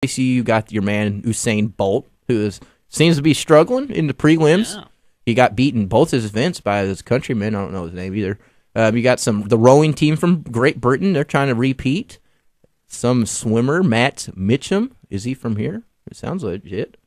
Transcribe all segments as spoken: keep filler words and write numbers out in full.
obviously you got your man Usain Bolt, who is seems to be struggling in the prelims. Yeah. He got beaten both his events by his countryman. I don't know his name either. Um, you got some the rowing team from Great Britain. They're trying to repeat. Some swimmer, Matt Mitchum. Is he from here? It sounds legit.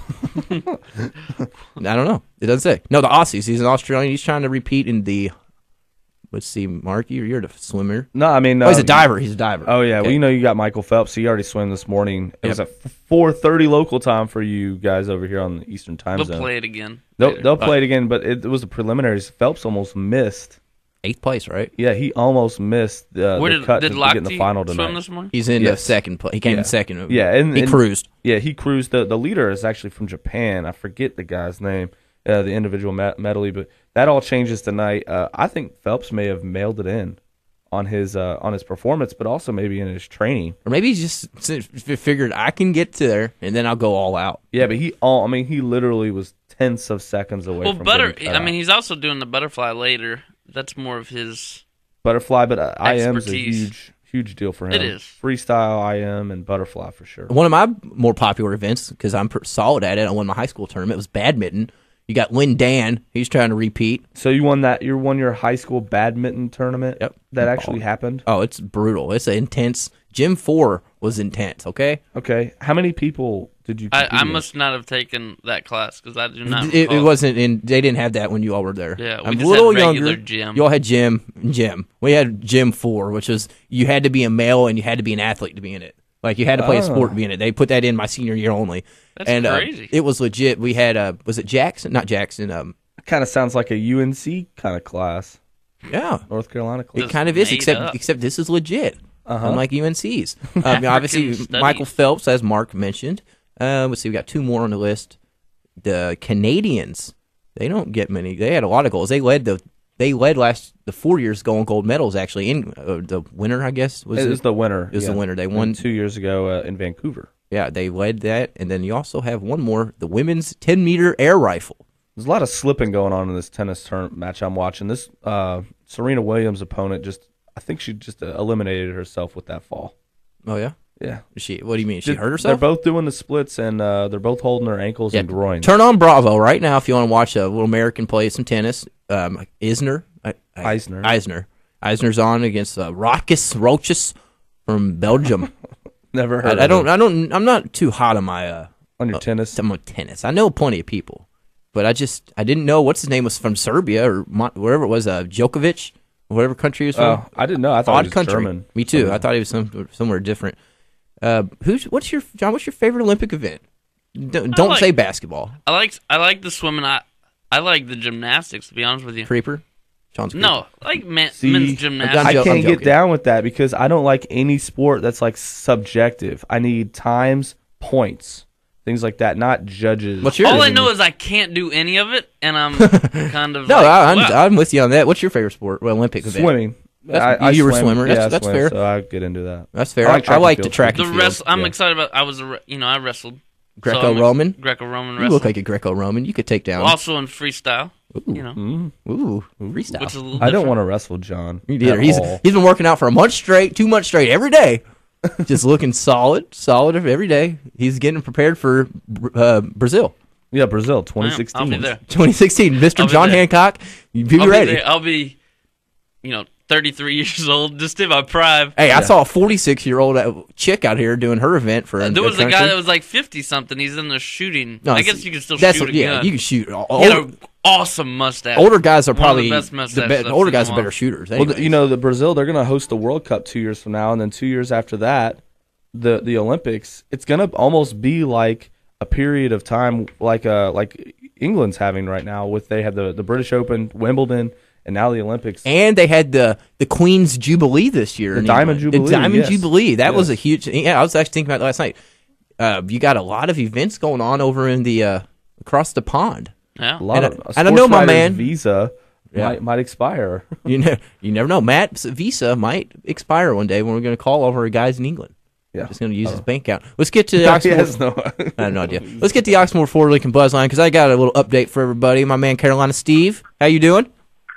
I don't know. It doesn't say. No, the Aussies. He's an Australian. He's trying to repeat in the. Let's see, Mark. You're, you're the swimmer. No, I mean, oh, he's uh, a diver. He's a diver. Oh yeah, Okay. well you know you got Michael Phelps. He already swam this morning. It Yep. was at four thirty local time for you guys over here on the Eastern Time They'll Zone. play it again. They'll, later. they'll play it again, but it, it was the preliminaries. Phelps almost missed. Eighth place, right? Yeah, he almost missed uh, Where the did, cut did to get in the Lochte final swim tonight. this morning? He's in the Yes. second place. He came Yeah. in second. Yeah, and, he and- cruised. Yeah, he cruised. The, the leader is actually from Japan. I forget the guy's name, uh, the individual med- medley, but that all changes tonight. Uh, I think Phelps may have mailed it in on his uh, on his performance, but also maybe in his training. Or maybe he just s- figured I can get to there, and then I'll go all out. Yeah, but he all I mean, he literally was tenths of seconds away Well, from butter. getting cut I mean, out. he's also doing the butterfly later. That's more of his. Butterfly, but uh, I M is a Expertise. huge, huge deal for him. It is. Freestyle, I M, and butterfly for sure. One of my more popular events, because I'm pr- solid at it, I won my high school tournament, was badminton. You got Lynn Dan. He's trying to repeat. So you won that? You won your high school badminton tournament? Yep. That actually happened? Oh, it's brutal. It's intense. Gym four was intense, okay? Okay. How many people did you I, compete I against? must not have taken that class because I do not. It, it recall. wasn't in. They didn't have that when you all were there. Yeah, we I'm just a little had regular younger. gym. You all had gym, and gym. We had gym four, which was you had to be a male and you had to be an athlete to be in it. Like you had to play a sport to be in it. They put that in my senior year only. That's and, crazy. Uh, it was legit. We had uh, was it Jackson? Not Jackson. Um, Kind of sounds like a U N C kind of class. yeah, North Carolina class. it Just kind of is. made Except up. except this is legit. Uh-huh. Unlike U N C's. Um, obviously, studies. Michael Phelps, as Mark mentioned. Uh, let's see, we got two more on the list. The Canadians, they don't get many. They had a lot of goals. They led the they led last the four years ago on gold medals. Actually, in uh, the winner, I guess was It it? was the winner. It was the yeah. winner. They won. two years ago uh, in Vancouver. Yeah, they led that, and then you also have one more: the women's ten meter air rifle. There's a lot of slipping going on in this tennis turn match I'm watching. This uh, Serena Williams opponent just, I think she just uh, eliminated herself with that fall. Oh yeah, Yeah. she. What do you mean? She Just- hurt herself? They're both doing the splits, and uh, they're both holding their ankles Yeah. and groins. Turn on Bravo right now if you want to watch a little American play some tennis. Um, Isner, I, I, Eisner. Eisner, Eisner's on against uh, Rockis Roches from Belgium. Never heard. I, I of don't, her. I don't, I'm not too hot on my uh, on your tennis. on my tennis. I know plenty of people, but I just, I didn't know what's his name was from Serbia or Mo- wherever it was, uh, Djokovic, whatever country he was from. Oh, I didn't know. I thought Odd it was country. German. Me too. I thought he was some, somewhere different. Uh, who's, what's your John? What's your favorite Olympic event? Don't, don't like- say basketball. I like I like the swimming. I I like the gymnastics. To be honest with you, Creeper. John's Creeper. no, I like men, See, men's I'm gymnastics. I jo- can't joking. get down with that because I don't like any sport that's like subjective. I need times, points, things like that, not judges. What's yours? All I know is I can't do any of it, and I'm kind of No, like, I, I'm, wow. I'm with you on that. What's your favorite sport? Well, Olympic event. swimming. That's- I, I you were a swim. swimmer. Yeah, That's- I that's swim, fair. So I get into that. That's fair. I I like like, track and the field, track the and field. rest. I'm yeah. excited about. I was a re- you know I wrestled Greco-Roman? So Greco-Roman You wrestling. look like a Greco-Roman. You could take down. Also in freestyle, you know, Mm. Ooh, freestyle. which is a little I don't different. want to wrestle John. You did. at He's all. he's been working out for a month straight, two months straight, every day, just looking solid, solid every day. He's getting prepared for uh, Brazil, Yeah, Brazil, twenty sixteen. I'll be there. twenty sixteen. Mister I'll be John there. Hancock, you be I'll be ready. there. I'll be, you know, thirty-three years old, just in my prime. Hey, I saw a forty-six year old chick out here doing her event for. Uh, there was a country. guy that was like fifty something. He's in there shooting. No, I it's- guess you can still that's shoot what- a yeah, gun. you can shoot. He had Older, an awesome mustache. older guys are One of the probably best the mustaches be- I've older seen guys in are a better while. shooters. Well, anyways. you know, the Brazil, they're going to host the World Cup two years from now, and then two years after that, the the Olympics. It's going to almost be like a period of time, like uh like England's having right now. With they had the the British Open, Wimbledon, and now the Olympics. And they had the the Queen's Jubilee this year. The in Diamond England. Jubilee, The Diamond yes. Jubilee. That was a Yes. huge. Yeah, I was actually thinking about it last night. Uh, you got a lot of events going on over in the uh, across the pond. Yeah. A lot And of I- a and I know sports my writer's man- visa Yeah. might might expire. You know, you never know. Matt's visa might expire one day when we're going to call over guys in England. Yeah. Just going to use his bank account. Let's get to the Oxmoor. He has no. I have no idea. Let's get the Oxmoor Ford Lincoln Buzzline because I got a little update for everybody. My man Carolina Steve, how you doing?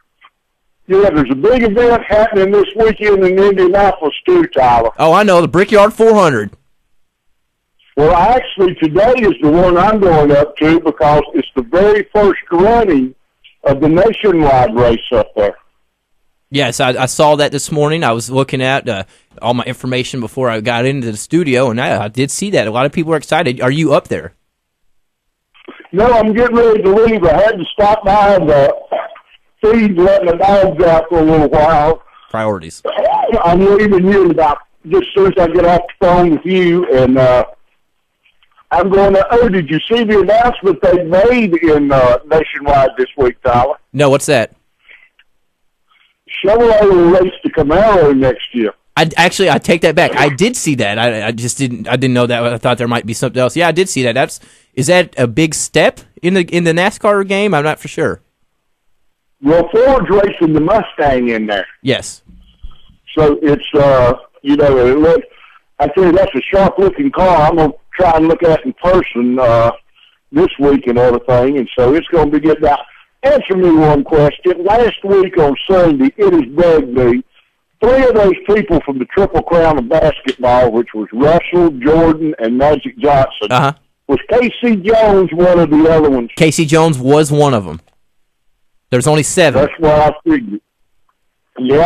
Yeah, there's a big event happening this weekend in Indianapolis too, Tyler. Oh, I know the Brickyard four hundred. Well, actually, today is the one I'm going up to because it's the very first running of the nationwide race up there. Yes, I, I saw that this morning. I was looking at uh, all my information before I got into the studio, and I, I did see that. A lot of people are excited. Are you up there? No, I'm getting ready to leave. I had to stop by the feed, letting the dogs out for a little while. Priorities. I'm leaving you in about just as soon as I get off the phone with you, and uh, I'm going to, oh, did you see the announcement they made in uh, Nationwide this week, Tyler? No, what's that? Chevrolet will race the Camaro next year. I actually I take that back. I did see that. I, I just didn't I didn't know that. I thought there might be something else. Yeah, I did see that. That's is that a big step in the in the NASCAR game? I'm not for sure. Well, Ford's racing the Mustang in there. Yes. So it's uh you know it look I tell you that's a sharp looking car. I'm gonna try and look at it in person uh this week and everything, and so it's gonna be good. Now, answer me one question. Last week on Sunday, it has bugged me. Three of those people from the Triple Crown of basketball, which was Russell, Jordan, and Magic Johnson, Uh-huh. was Casey Jones one of the other ones? Casey Jones was one of them. There's only seven. That's what I figured. Yeah.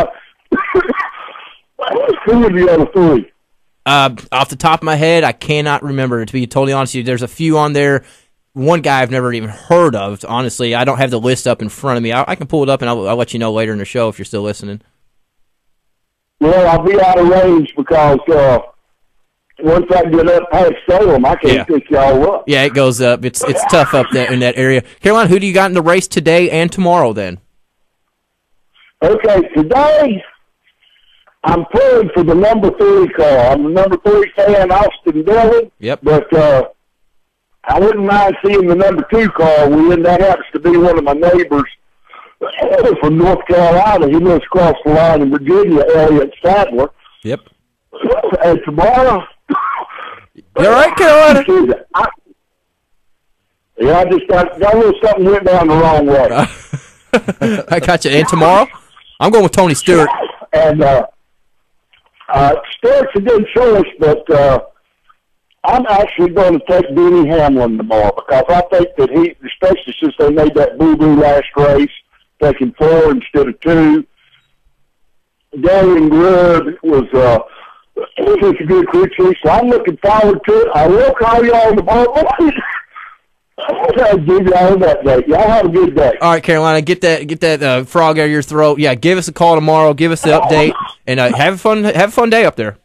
Who were the other three? Uh, off the top of my head, I cannot remember. To be totally honest with you, there's a few on there. One guy I've never even heard of. Honestly, I don't have the list up in front of me. I, I can pull it up and I'll, I'll let you know later in the show if you're still listening. Well, I'll be out of range because uh, once I get up past Salem, I can't Yeah. pick y'all up. Yeah, it goes up. It's it's tough up there in that area. Carolina, who do you got in the race today and tomorrow then? Okay, today I'm pulling for the number three car. I'm the number three fan, Austin Dillon. Yep. But uh, I wouldn't mind seeing the number two car win. That happens to be one of my neighbors from North Carolina. He lives across the line in Virginia, Elliott Sadler. Yep. And tomorrow, You all right, Carolina? I, yeah, I just got, got a little something went down the wrong way. I got you. And tomorrow? I'm going with Tony Stewart. And uh, uh, Stewart's a good choice, but uh, I'm actually going to take Denny Hamlin tomorrow because I think that he, especially since they made that boo-boo last race, taking four instead of two. Darian Grubb was uh, was a good crew, so I'm looking forward to it. I will call y'all tomorrow morning. I'll give y'all an update. Y'all have a good day. All right, Carolina, get that get that uh, frog out of your throat. Yeah, give us a call tomorrow. Give us the update, and uh, have a fun have a fun day up there.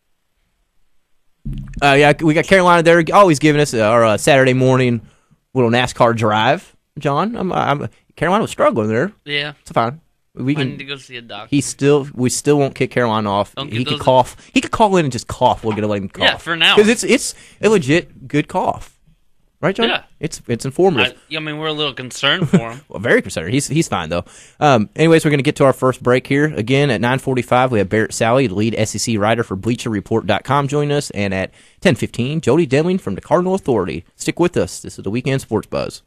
Uh, yeah, we got Carolina there, always giving us our uh, Saturday morning little NASCAR drive. John, I'm, I'm Carolina was struggling there. Yeah. It's fine. We I need can. to go see a doctor. He still, we still won't kick Carolina off. Don't He get could those- cough. He could call in and just cough. We're gonna let him cough. Yeah, for now. because it's it's a legit good cough, right, John? Yeah. It's it's informative. I, I mean, we're a little concerned for him. Well, very concerned. He's he's fine though. Um, anyways, we're going to get to our first break here. Again, at nine forty-five, we have Barrett Sally, the lead S E C writer for Bleacher Report dot com, joining us, and at ten fifteen, Jody Demling from the Cardinal Authority. Stick with us. This is the Weekend Sports Buzz.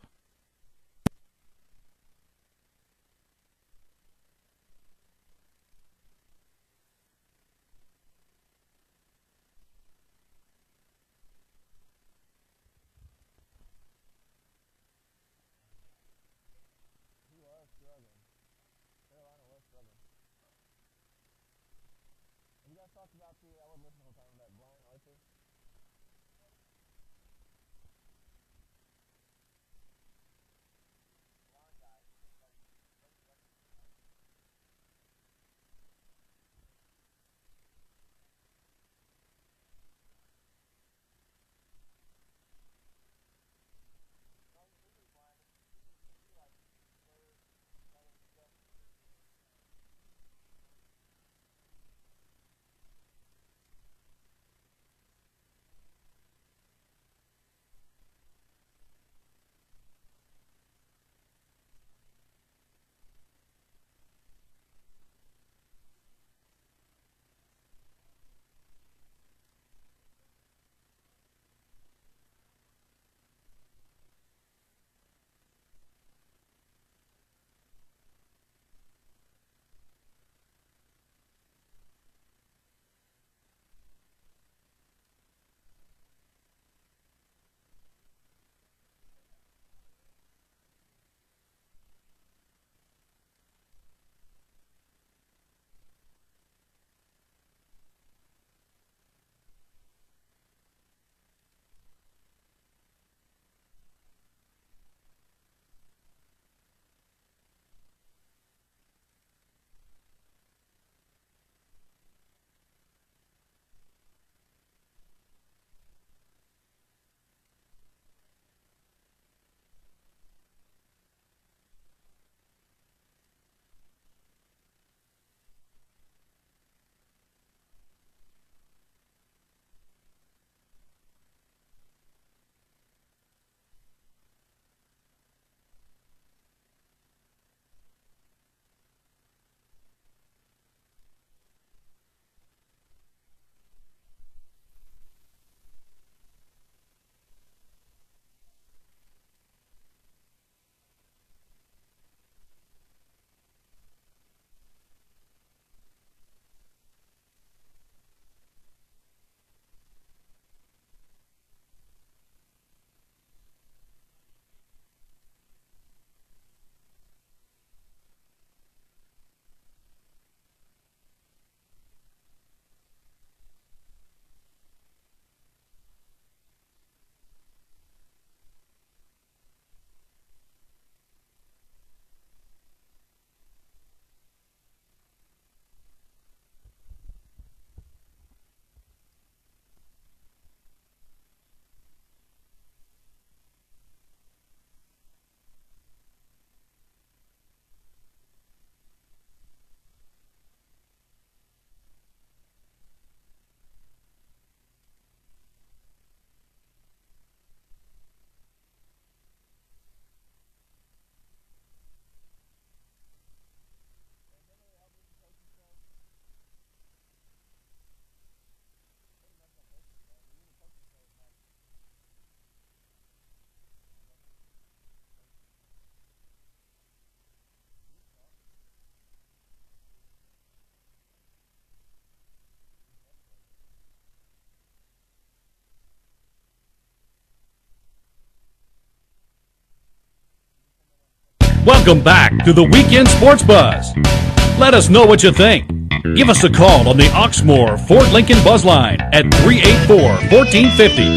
Welcome back to the Weekend Sports Buzz. Let us know what you think. Give us a call on the Oxmoor Ford Lincoln Buzz Line at three eight four, one four five zero.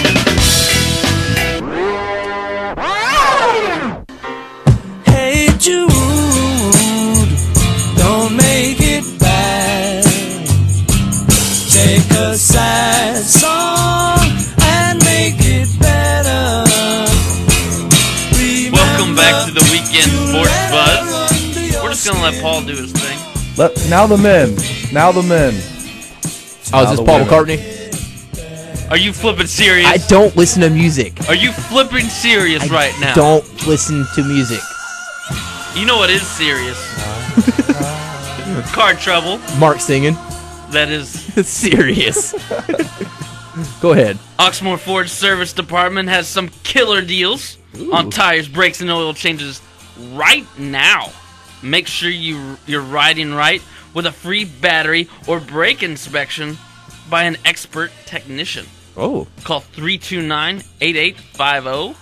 Hey Jude, don't make it bad. Take a sad song and make it better. Welcome back to the Weekend Sports Buzz. We're just going to let Paul do his thing. Let, now the men. Now the men. Oh, is Now this the Paul women. McCartney? Are you flipping serious? I don't listen to music. Are you flipping serious I right now? don't listen to music. You know what is serious? Car trouble. Mark singing. That is Serious. Go ahead. Oxmoor Ford Service Department has some killer deals on tires, brakes, and oil changes right now. Make sure you, you're riding right with a free battery or brake inspection by an expert technician. Oh. Call three two nine, eight eight five zero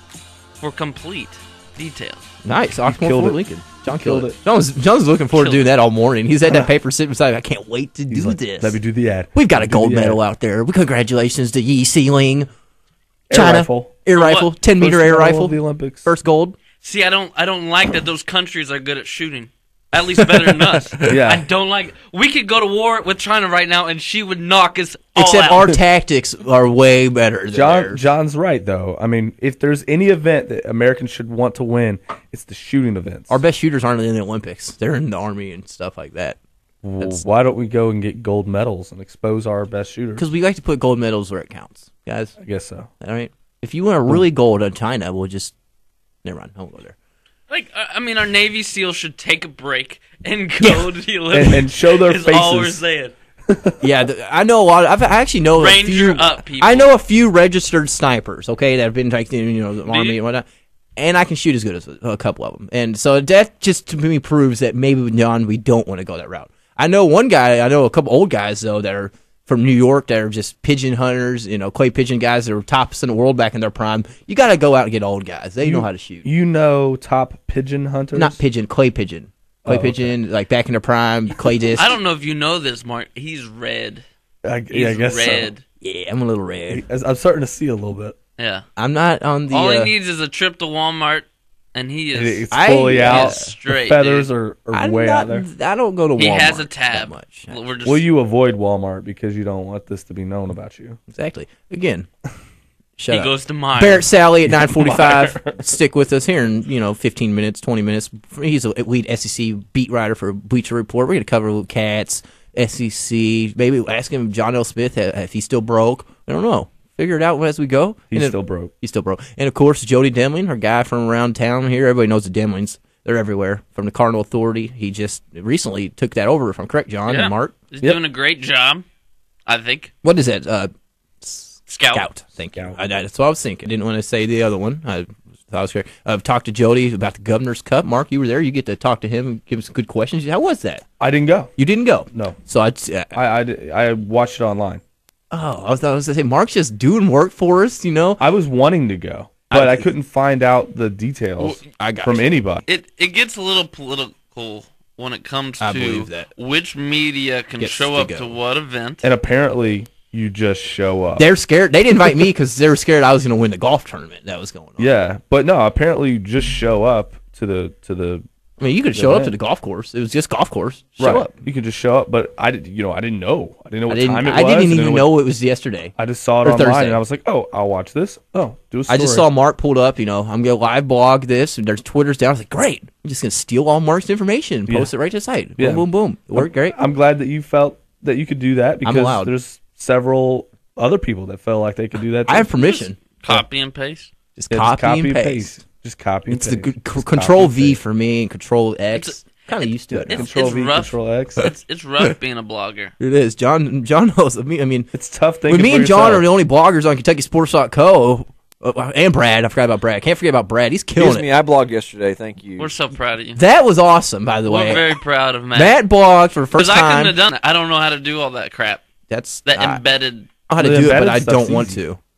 for complete details. Nice. Oxmoor killed Fort it. Lincoln. John killed killed it. it. John was, John was looking forward to Killed doing that all morning. He's had that paper sitting beside him. I can't wait to He's do like, this. let me do the ad. We've got a Let me do gold the medal ad. out there. Congratulations to Yi Sealing. Air China. rifle. Air For what? rifle. ten meter First air medal rifle. of the Olympics. First gold. See, I don't I don't like that those countries are good at shooting. At least better than us. Yeah. I don't like. We could go to war with China right now, and she would knock us all Except out. our tactics are way better than John theirs. John's right though. I mean, if there's any event that Americans should want to win, it's the shooting events. Our best shooters aren't in the Olympics. They're in the Army and stuff like that. Well, why don't we go and get gold medals and expose our best shooters? Because we like to put gold medals where it counts, guys. I guess so. All right. If you want a really gold on China, we'll just never mind. I won't go there. Like, I I mean, our Navy SEALs should take a break and go to the Olympics. And, and show their is all we're faces. saying. Yeah, th- I know a lot. Of, I've, I actually know Ranger a few. up, people. I know a few registered snipers. Okay, that have been like in, you know the army you? and whatnot, and I can shoot as good as a, a couple of them. And so that just to me proves that maybe with John we don't want to go that route. I know one guy. I know a couple old guys though that are from New York that are just pigeon hunters. You know, clay pigeon guys that were tops in the world back in their prime. You got to go out and get old guys. They know how to shoot. You know top pigeon hunters? Not pigeon, clay pigeon. Clay Oh, okay. pigeon, like back in their prime, clay disc. I don't know if you know this, Mark. He's red. I, He's yeah, I guess red. Yeah, I'm a little red. so. I'm starting to see a little bit. Yeah. I'm not on the. All he uh, needs is a trip to Walmart, and he is. It's I- fully yeah, out. it's straight, the feathers dude. are, are I'm way not, out there. I don't go to Walmart. He has a that tab. much. We're just, Will you avoid Walmart because you don't want this to be known about you? Exactly. Again, shut he up. goes to mine. Barrett Sally at nine forty-five. Stick with us here in, you know, fifteen minutes, twenty minutes. He's a lead S E C beat writer for Bleacher Report. We're going to cover little Cats, S E C. Maybe ask him John L. Smith if he's still broke. I don't know. Figure it out as we go. He's And then- still broke. He's still broke. And, of course, Jody Demling, our guy from around town here. Everybody knows the Demlings. They're everywhere. From the Cardinal Authority. He just recently took that over, if I'm correct, John Yeah. and Mark. He's Yep. doing a great job, I think. What is that? Uh, Scout. Scout. Thank you. Scout. I, that's what I was thinking. I didn't want to say the other one. I thought it was correct. I've talked to Jody about the Governor's Cup. Mark, you were there. You get to talk to him and give him some good questions. How was that? I didn't go. You didn't go. No. So I'd, uh, I, I, di- I watched it online. oh, I was, I was going to say, Mark's just doing work for us, you know? I was wanting to go, but I- I, couldn't find out the details I got from you. anybody. It it gets a little political when it comes I to believe that. which media can Gets show to up go. to what event. And apparently, you just show up. They're scared. They didn't invite me because they were scared I was going to win the golf tournament that was going on. Yeah, but no, apparently you just show up to the to the I mean, you could show up to event. the golf course. It was just golf course. Show right. up. You can just show up, but I did. You know, I didn't know. I didn't know I what didn't, time it I was. didn't even what- know it was yesterday. I just saw it or online, Thursday. and I was like, "Oh, I'll watch this." Oh, do a story. I just saw Mark pulled up, you know, I'm going to live blog this, and there's Twitter's down. I was like, great. I'm just going to steal all Mark's information and post Yeah. it right to the site. Yeah. Boom, boom, boom. It worked great. I'm glad that you felt that you could do that because allowed. there's several other people that felt like they could do that. Too. I have permission. Copy and paste. Just Yeah, just copy, and paste. Just copy. It's and the paste. good, Just control copy and V paste. for me and control X. It's Kind of used to it. it's- now. Control it's V, rough. Control X. It's it's rough being a blogger. It is. John John knows. I mean, I mean It's tough thing. when me and John are the only bloggers on Kentucky Sports dot co, uh, and Brad, I forgot about Brad. Can't forget about Brad. He's killing Excuse me, it. I blogged yesterday. Thank you. We're so proud of you. That was awesome, by the We're way. very proud of Matt. Matt blogged for the first Because I couldn't time. have done it. I don't know how to do all that crap. That's That I, embedded. I know how to The do it, but embedded I stuff's don't want easy. to.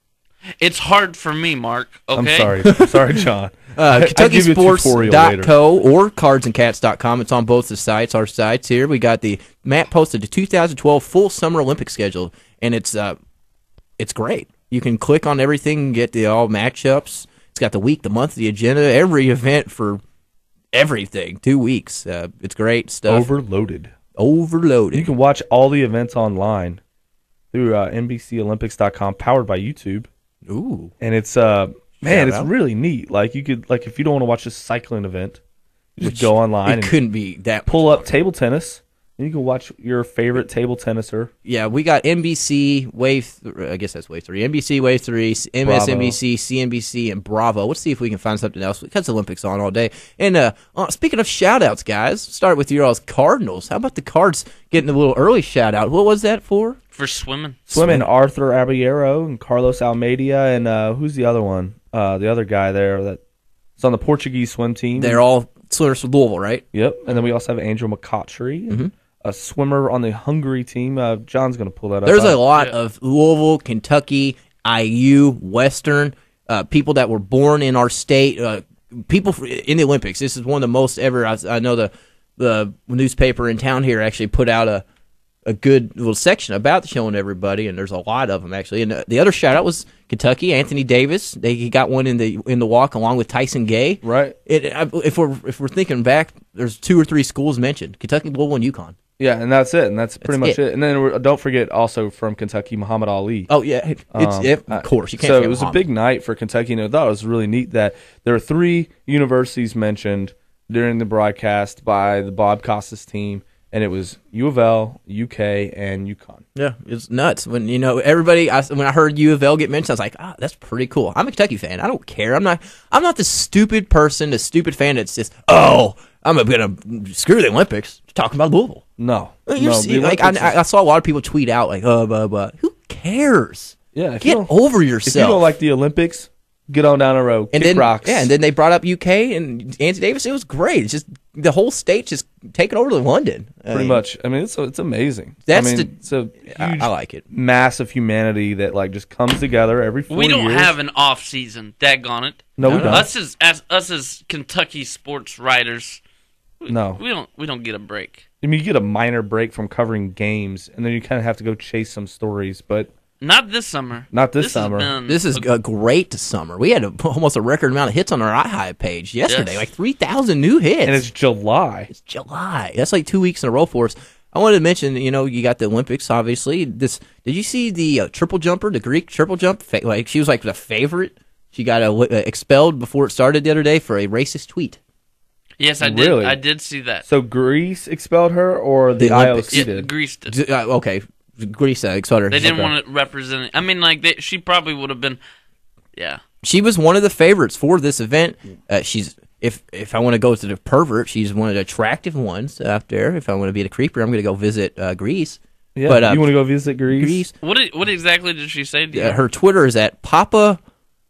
It's hard for me, Mark. Okay. I'm sorry. I'm sorry, John. Uh, I'll give you a Kentucky Sports tutorial dot later. co or cards and cats dot com. It's on both the sites, our sites here. We got the Matt posted the two thousand twelve full summer Olympic schedule, and it's uh, it's great. You can click on everything and get the all matchups. It's got the week, the month, the agenda, every event for everything. Two weeks. Uh, it's great stuff. Overloaded. Overloaded. You can watch all the events online through uh, N B C Olympics dot com, powered by YouTube. Ooh. And it's uh man, Shout it's out. really neat. Like you could like if you don't want to watch a cycling event, you just Which go online It and couldn't be that pull much up longer. table tennis, and you can watch your favorite table tenniser. Yeah, we got N B C Wave. Th- I guess that's Wave Three. N B C Wave Three, M S N B C, C N B C, and Bravo. Let's see if we can find something else because the Olympics on all day. And uh, uh, speaking of shout outs, guys, start with your all's Cardinals. How about the Cards getting a little early shout out? What was that for? For swimming. Swimming, Arthur Aballero and Carlos Almeida, and uh, who's the other one? Uh, the other guy there that's on the Portuguese swim team. They're all swimmers from Louisville, right? Yep. And then we also have Andrew McCautry, Mm-hmm. a swimmer on the Hungary team. Uh, John's going to pull that up. There's Uh, a lot Yeah. of Louisville, Kentucky, I U, Western, uh, people that were born in our state, uh, people f- in the Olympics. This is one of the most ever. I, I know the the newspaper in town here actually put out a a good little section about showing everybody, and there's a lot of them actually. And uh, the other shout out was Kentucky, Anthony Davis. They he got one in the in the walk along with Tyson Gay. Right. It, I, if we're if we're thinking back, there's two or three schools mentioned: Kentucky, Louisville, and UConn. Yeah, and that's it. And that's pretty That's much it. it. And then we're- don't forget also from Kentucky, Muhammad Ali. Oh yeah, it's Um, it, uh, of course you can't. So forget it was a Muhammad. big night for Kentucky, and I thought it was really neat that there were three universities mentioned during the broadcast by the Bob Costas team, and it was U of L, U K, and UConn. Yeah, it's nuts when you know everybody. I, when I heard U of L get mentioned, I was like, "Ah, that's pretty cool." I'm a Kentucky fan. I don't care. I'm not. I'm not the stupid person, the stupid fan that's just, "Oh, I'm gonna screw the Olympics." Talking about Louisville. No, You're no, see- the like Olympics I, is- I saw a lot of people tweet out like, "Oh, blah blah." Who cares? yeah, if you Get don't- over If you yourself. don't like the Olympics, get on down the road. and Kick then rocks. yeah, and then they brought up U K and Anthony Davis. It was great. It's just the whole state just taking over to London. I pretty mean, much. I mean, it's it's amazing. That's I mean, the- it's a I, huge I like it. mass of humanity that like just comes together every four We don't years. have an off season. Daggone it. No, we No, don't. Us as, as us as Kentucky sports writers, No. we don't we don't get a break. I mean, you get a minor break from covering games, and then you kind of have to go chase some stories, but Not this summer. Not this has summer. been This is a- a great summer. We had a, almost a record amount of hits on our iHive page yesterday, Yes. like three thousand new hits. and it's July. It's July. That's like two weeks in a row for us. I wanted to mention, you know, you got the Olympics, obviously. This did you see the uh, triple jumper, the Greek triple jump? Fa- like she was like the favorite. She got uh, expelled before it started the other day for a racist tweet. yes, I did. Really? I did see that. So Greece expelled her, or the, The I O Olympics. C yeah, did? Greece did. D- Uh, okay, Greece uh, expelled her. They didn't Okay. want to represent it. I mean, like they, she probably would have been. Yeah. She was one of the favorites for this event. Uh, she's if if I want to go to the pervert, she's one of the attractive ones out there. If I want to be the creeper, I'm going to go visit uh, Greece. Yeah, But, uh, you want to go visit Greece? Greece. What did, what exactly did she say? To you? Uh, her Twitter is at Papa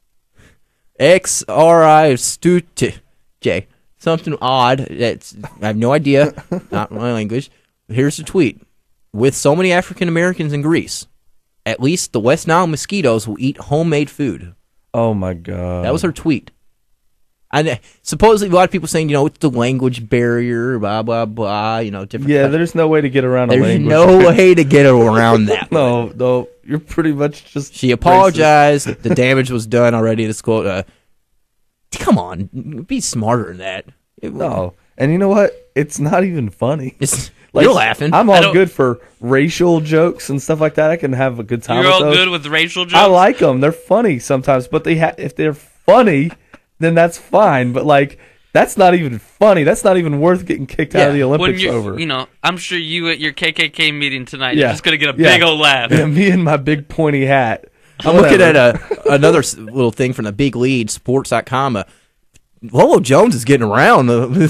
X R I Stute J. Something odd. That's I have no idea. Not my language. Here's the tweet: with so many African Americans in Greece, at least the West Nile mosquitoes will eat homemade food. Oh my god, That was her tweet. And supposedly a lot of people saying, you know, it's the language barrier, blah blah blah. You know, different. Yeah, countries. there's no way to get around a there's language. no way to get around that. no, no, you're pretty much just. She apologized. The damage was done already. This quote. Uh, come on, be smarter than that. It- racist. No, and you know what? It's not even funny. it's, Like, you're laughing. I'm I all don't- good for racial jokes and stuff like that. I can have a good time. You're with all those. good with racial jokes. I like them. They're funny sometimes, but they ha- if they're funny, then that's fine. But like, that's not even funny. That's not even worth getting kicked out of the Yeah, when Olympics you over. you know, I'm sure you at your K K K meeting tonight, Yeah. you're just gonna get a Yeah. big old laugh. Yeah, me and my big pointy hat. I'm looking Whatever. at a, another s- little thing from the Big Lead, sports dot com. Uh, Lolo Jones is getting around.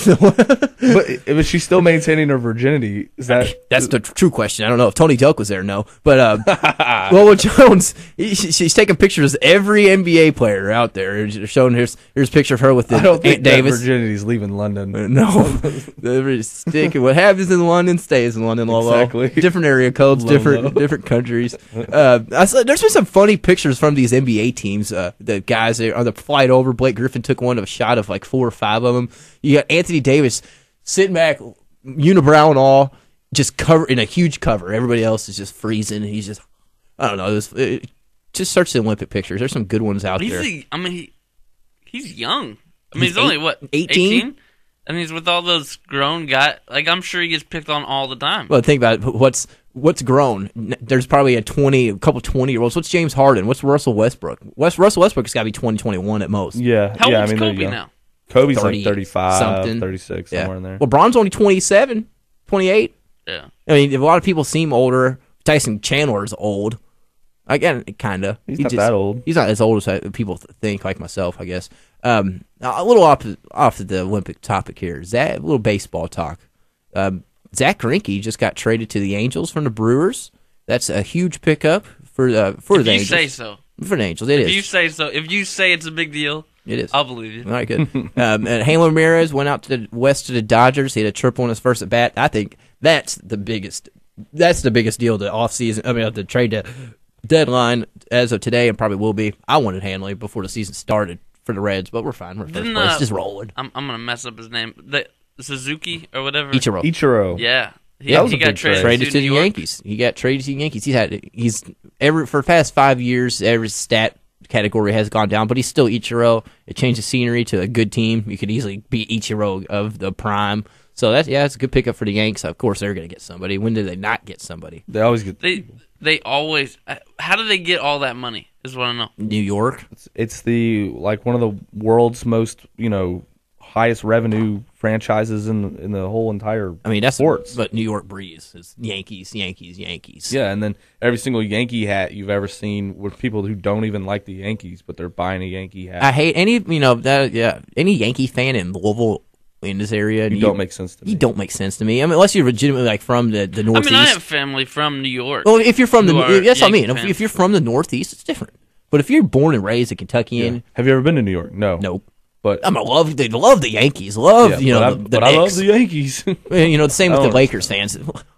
But was she still maintaining her virginity? Is that That's the true question. I don't know if Tony Delk was there. No, but uh, Lolo Jones, he, she's taking pictures of every N B A player out there. They're showing here's here's a picture of her with the I don't think Aunt that Davis. virginity's leaving London. No, every stick. What happens in London stays in London. Lolo. Exactly. Different area codes, Lolo. different different countries. Uh, I saw, there's been some funny pictures from these N B A teams. Uh, the guys that are on the flight over. Blake Griffin took one of a shot of like four or five of them. You got Anthony Davis sitting back, unibrow and all, just cover in a huge cover. Everybody else is just freezing. He's just, I don't know. It was, it, just search the Olympic pictures. There's some good ones out He's there. a, I mean, he, he's young. I mean, He's he's, only eight- what eighteen? And he's with all those grown guys. Like, I'm sure he gets picked on all the time. Well, think about it. What's what's grown? N- There's probably a twenty, a couple twenty year olds. What's James Harden? What's Russell Westbrook? West Russell Westbrook's got to be twenty, twenty-one at most. Yeah, How yeah. old's I mean, they're Kobe young. now? Kobe's thirty like thirty-five, something. thirty-six, Yeah. somewhere in there. Well, Bron's only twenty-seven, twenty-eight. Yeah. I mean, a lot of people seem older. Tyson Chandler's old. Again, kind of. He's not that old. He's not as old as I- people th- think, like myself, I guess. Um, a little off off the Olympic topic here. Zach, a little baseball talk. Um, Zach Greinke just got traded to the Angels from the Brewers. That's a huge pickup for uh, for If the you Angels. say so. For the Angels, it If is. you say so. If you say it's a big deal, It is. I'll believe you. All right, good. um, and Hanley Ramirez went out to the west to the Dodgers. He had a triple in his first at bat. I think that's the biggest. That's the biggest deal. The off season. I mean, the trade de- deadline as of today, and probably will be. I wanted Hanley before the season started for the Reds, but we're fine. We're first Didn't, place, uh, just rolling. I'm, I'm going to mess up his name. The, Suzuki or whatever? Ichiro. Ichiro. Yeah. He, That was he a got big traded, trade. Traded to the New York. Yankees. He got traded to the Yankees. He's had he's every for the past five years. Every stat category has gone down, but he's still Ichiro. It changed the scenery to a good team. You could easily beat Ichiro of the prime. So that's yeah, it's a good pickup for the Yanks. Of course, they're going to get somebody. When did they not get somebody? They always get. They they always. How do they get all that money? Is what I know. New York. It's, it's the like one of the world's most you know highest revenue franchises in in the whole entire. I mean, that's sports. but New York breeze. It's Yankees, Yankees, Yankees. Yeah, and then every single Yankee hat you've ever seen with people who don't even like the Yankees, but they're buying a Yankee hat. I hate any you know that yeah any Yankee fan in Louisville in this area. you don't make sense to me. You don't make sense to me. I mean, unless you're legitimately like from the the I Northeast. mean, I have family from New York. Well, if you're from the who are that's what I mean. Yankee If, fans. if you're from the Northeast, it's different. But if you're born and raised a Kentuckian, Yeah. Have you ever been to New York? No. nope. But I'm gonna love they love the Yankees. Love yeah, you know but I, the, the but I love Knicks. the Yankees. You know the same I with the don't Lakers fans.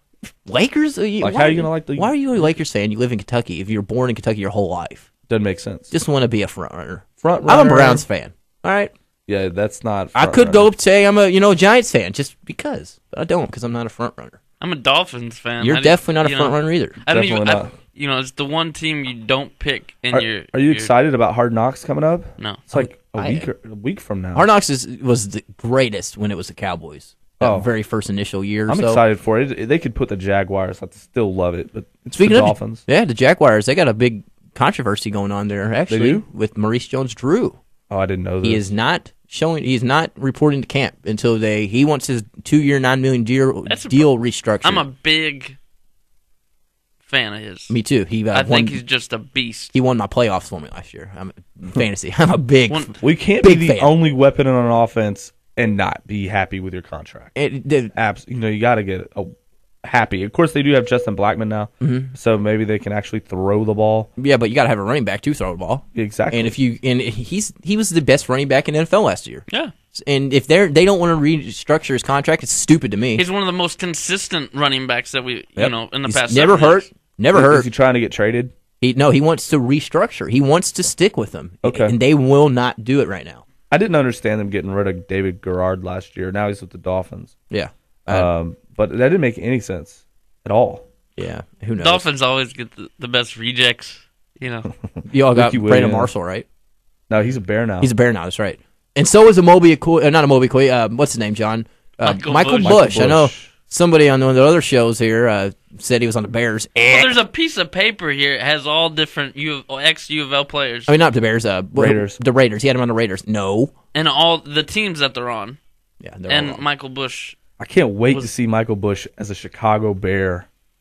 Lakers? Like Like, how are you gonna like the- Why are you a Lakers fan? You live in Kentucky. If you're born in Kentucky your whole life, Doesn't make sense. just want to be a front runner. Front I'm a runner. Browns fan. All right. Yeah, that's not. I front could runner. go say I'm a you know Giants fan just because, but I don't because I'm not a front runner. I'm a Dolphins fan. You're I don't- definitely not a you front know, runner either. I don't even. Definitely I, not. you know, it's the one team you don't pick in Are, your. are you your- excited about Hard Knocks coming up? No. It's like a I week am. or, a week from now. Hard Knocks is, was the greatest when it was the Cowboys. That Oh. very first initial year. Or I'm so. excited for it. They could put the Jaguars. I still love it, but it's Speaking the of Dolphins. yeah, the Jaguars they got a big controversy going on there actually do? with Maurice Jones-Drew. Oh, I didn't know this. He is not showing. He's not reporting to camp until they. He wants his two-year, nine million deal That's a- deal restructured. I'm a big fan of his. Me too. He uh, I won, think he's just a beast. he won my playoffs for me last year. I'm a, fantasy. I'm a big. One- We can't Big be the fan. only weapon on offense and not be happy with your contract. it, the, Abs- you know, you got to get a, happy. Of course, they do have Justin Blackman now, Mm-hmm. so maybe they can actually throw the ball. yeah, but you got to have a running back to throw the ball. Exactly. And if you and he's he was the best running back in the N F L last year. Yeah. And if they're they don't want to restructure his contract, it's stupid to me. He's one of the most consistent running backs that we, you Yep. know, in the He's past. never seven hurt. years. Never is, hurt. is he trying to get traded? He, no, he wants to restructure. He wants to stick with them. Okay. And they will not do it right now. I didn't understand them getting rid of David Garrard last year. Now he's with the Dolphins. Yeah. Uh, Um, but that didn't make any sense at all. yeah. Who knows? Dolphins always get the, the best rejects. You know, You all got Ricky Brandon Williams. Marshall, right? No, he's a Bear now. He's a Bear now. That's right. And so is a Moby Coy. Uh, not a Moby Coy. Uh, what's his name, John? Uh, Michael Michael, Bush. Bush. Michael I know Bush. somebody on one of the other shows here uh, said he was on the Bears. Eh. well, there's a piece of paper here. It has all different U of, ex U of L players I mean, not the Bears. Uh, Raiders. The Raiders. He had him on the Raiders. No. and all the teams that they're on. Yeah. They're all And wrong. Michael Bush. I can't wait Was- to see Michael Bush as a Chicago Bear.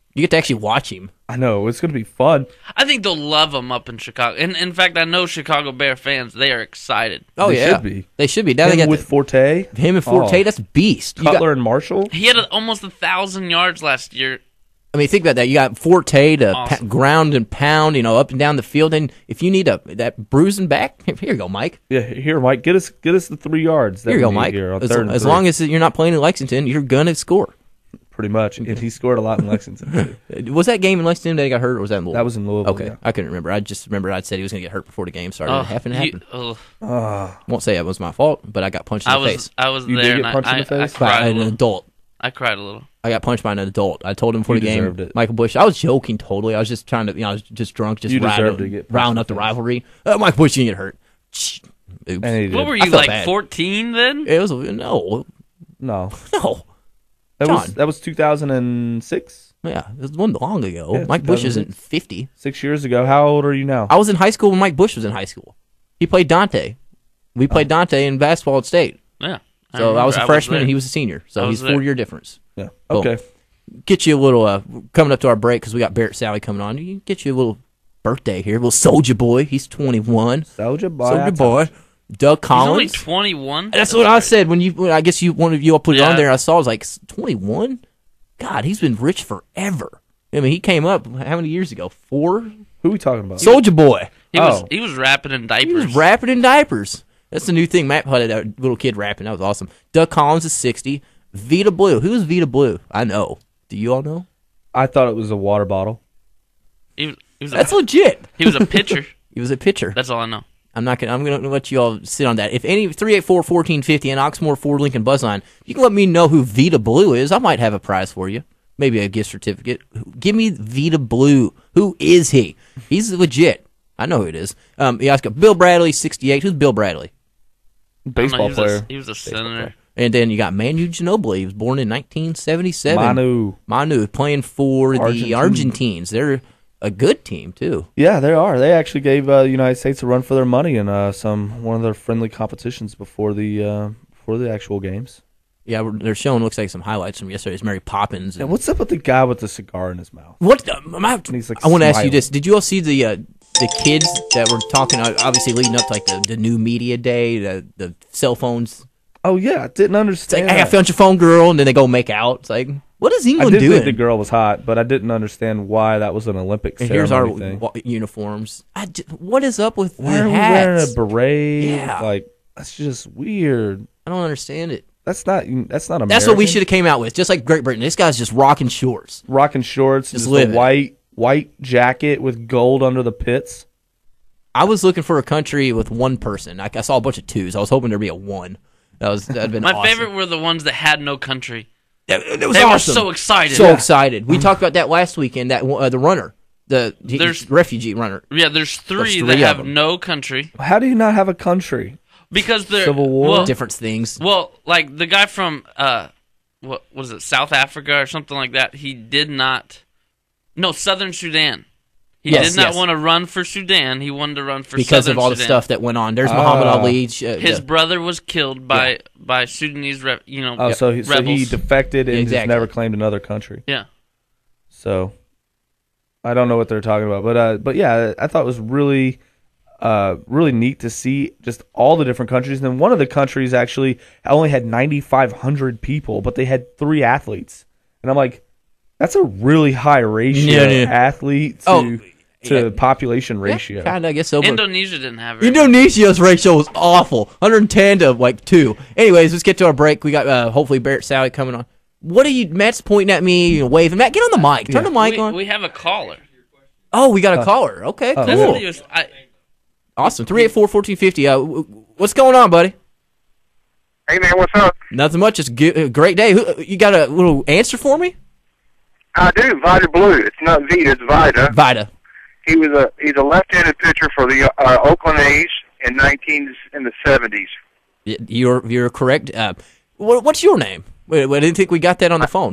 You get to actually watch him. I know it's going to be fun. I think they'll love him up in Chicago. And in fact, I know Chicago Bear fans, they are excited. Oh, They yeah. should be. They should be. Now they Him got with Forte, the, him and Forte, Oh. that's beast. You Cutler got, and Marshall. He had a, almost a thousand yards last year. I mean, think about that. You got Forte to Awesome. pa- ground and pound, you know, up and down the field. And if you need a that bruising back, here you go, Mike. Yeah, here, Mike, get us get us the three yards. That Here you we go, need Mike. Here on As, third and as three. long as you're not playing in Lexington, you're going to score. pretty much, and he scored a lot in Lexington. too. Was that game in Lexington that he got hurt, or was that in Louisville? That was in Louisville. Okay, yeah. I couldn't remember. I just remember I said he was going to get hurt before the game started. Oh, it happened. It you- happened. ugh. Ah, Won't say it was my fault, but I got punched in I the was face I was You did there get and punched I, in the I, I face? by cried a an little. adult. I cried a little. I got punched by an adult. I told him before You the game, deserved it. Michael Bush. I was joking totally. I was just trying to, you know, I was just drunk, just You riding, deserved to get punched rounding in up the the face. rivalry. Uh, Michael Bush didn't get hurt. Shh. Oops. and he did. What were I you, felt like bad. fourteen then? It was no, no, no. that John. was that was two thousand six, Yeah, it was one long ago. Yeah, Mike Bush two thousand isn't fifty. six years ago. How old are you now? I was in high school when Mike Bush was in high school. He played Dante. We played Dante in basketball at state. Yeah. So I, remember. was a freshman there. and he was a senior. So I he's was there. four year difference. Yeah. Cool. Okay. Get you a little uh, coming up to our break because we got Barrett Sally coming on. You get you a little birthday here, a little soldier boy. He's twenty-one. Soldier boy. Soldier boy. Doug He's only Collins. twenty-one. That's what I said when you. When I guess you one of you all put it Yeah. on there. I saw. I was like twenty-one. God, he's been rich forever. I mean, he came up how many years ago? Four. Who are we talking about? Soldier boy. He was Oh. he was rapping in He diapers. was rapping in diapers. That's the new thing. Matt had a little kid rapping. That was awesome. Doug Collins is sixty. Vita Blue. Who is Vita Blue? I know. Do you all know? I thought it was a water bottle. He was, he was That's a, legit. he was a pitcher. He was a pitcher. That's all I know. I'm not gonna. I'm gonna let you all sit on that. If any three eight four fourteen fifty and Oxmoor Ford Lincoln Buzzline, you can let me know who Vita Blue is. I might have a prize for you. Maybe a gift certificate. Give me Vita Blue. Who is he? He's legit. I know who it is. Um, yeah, I got Bill Bradley, sixty-eight. Who's Bill Bradley? I don't know, Baseball he was player. A, he was a senator. And then you got Manu Ginobili. He was born in nineteen seventy-seven. Manu. Manu playing for the Argentine. Argentines. They're a good team too. Yeah, they are. They actually gave uh, the United States a run for their money in uh, some one of their friendly competitions before the uh, before the actual games. Yeah, we're- they're showing looks like some highlights from yesterday's Mary Poppins. And And what's up with the guy with the cigar in his mouth? what? the- am I, he's, like, I want to ask you smiling. this: did you all see the uh, the kids that were talking? uh, Obviously, leading up to like the, the new media day, the the cell phones. Oh yeah, I didn't It's like, understand. hey, I that. found your phone, girl, and then they go make out. It's like, what is I England did doing? think the girl was hot, but I didn't understand why that was an Olympic And ceremony here's our thing. wa- uniforms. I j- what is up with Why the are we hats? wearing a beret? Yeah. Like that's just weird. I don't understand it. That's not. That's not American. That's what we should have came out with, just like Great Britain. This guy's just rocking shorts. Rocking shorts, Just just, living. a white white jacket with gold under the pits. I was looking for a country with one person. I, I saw a bunch of twos. I was hoping there'd be a one. That was that'd been My awesome. favorite were the ones that had no country. It, it was They awesome. were so excited. So excited. We talked about that last weekend. That uh, the runner, the he- There's- refugee runner. Yeah, there's three, three that of have them. no country How do you not have a country? because they're Civil War? Well, Different things. well, like the guy from uh, what was it, South Africa or something like that? He did not. No, Southern Sudan. He Yes, did not yes. want to run for Sudan. He wanted to run for Because Southern of all the Sudan. stuff that went on. There's Muhammad Ah. Ali. Uh, His the- brother was killed by by Sudanese, re- you know, Oh, so he, so he rebels. defected and Yeah, just exactly. never claimed another country. yeah. So I don't know what they're talking about, but uh, but yeah, I thought it was really, uh, really neat to see just all the different countries. And then one of the countries actually only had ninety-five hundred people, but they had three athletes, and I'm like, that's a really high ratio, Yeah, yeah. athlete to Oh, to yeah. population ratio. kind of, I guess so. but- Indonesia didn't have it. Indonesia's ratio was awful. one hundred ten to like two. Anyways, let's get to our break. We got uh, hopefully Barrett Sally coming on. What are you? Matt's pointing at me, you know, waving. Matt, get on the mic. Turn Yeah. the mic we, on. we have a caller. oh, we got a caller. Okay, oh. That's cool. what he was. I, Awesome. three eight four, one four five zero. Uh, w- w- what's going on, buddy? Hey man, what's up? Nothing much. It's a great day. Who, you got a little answer for me? I do. Vita Blue. It's not Vita. It's Vita. Vida. He was a he's a left-handed pitcher for the uh, Oakland A's in nineteen in the seventies. Y- You're you're correct. Uh, what, what's your name? Wait, wait, I didn't think we got that on the phone.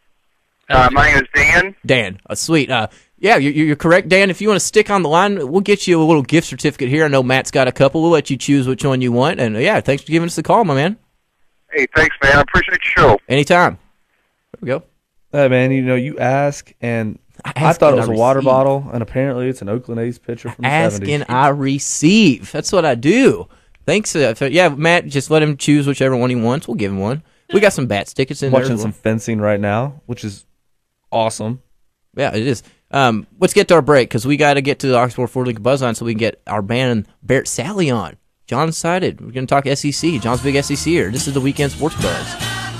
Uh, my name is Dan. Dan. Uh, sweet. Uh, yeah, you're, you're correct, Dan. If you want to stick on the line, we'll get you a little gift certificate here. I know Matt's got a couple. We'll let you choose which one you want. And uh, yeah, thanks for giving us the call, my man. Hey, thanks, man. I appreciate your show. Anytime. There we go. Hey, man, you know, you ask, and I, ask thought it and was I a water receive. bottle, and apparently it's an Oakland A's pitcher from the Ask seventies. and I receive. That's what I do. Thanks. Uh, for, yeah, Matt, just let him choose whichever one he wants. We'll give him one. We got some bats tickets in I'm there. watching as some well. fencing right now, which is awesome. Yeah, it is. Um, let's get to our break because we got to get to the Oxmoor Ford Lincoln Buzz on so we can get our band Barrett Sally on. John's excited. We're going to talk S E C. John's a big S E C er. This is the Weekend Sports Buzz.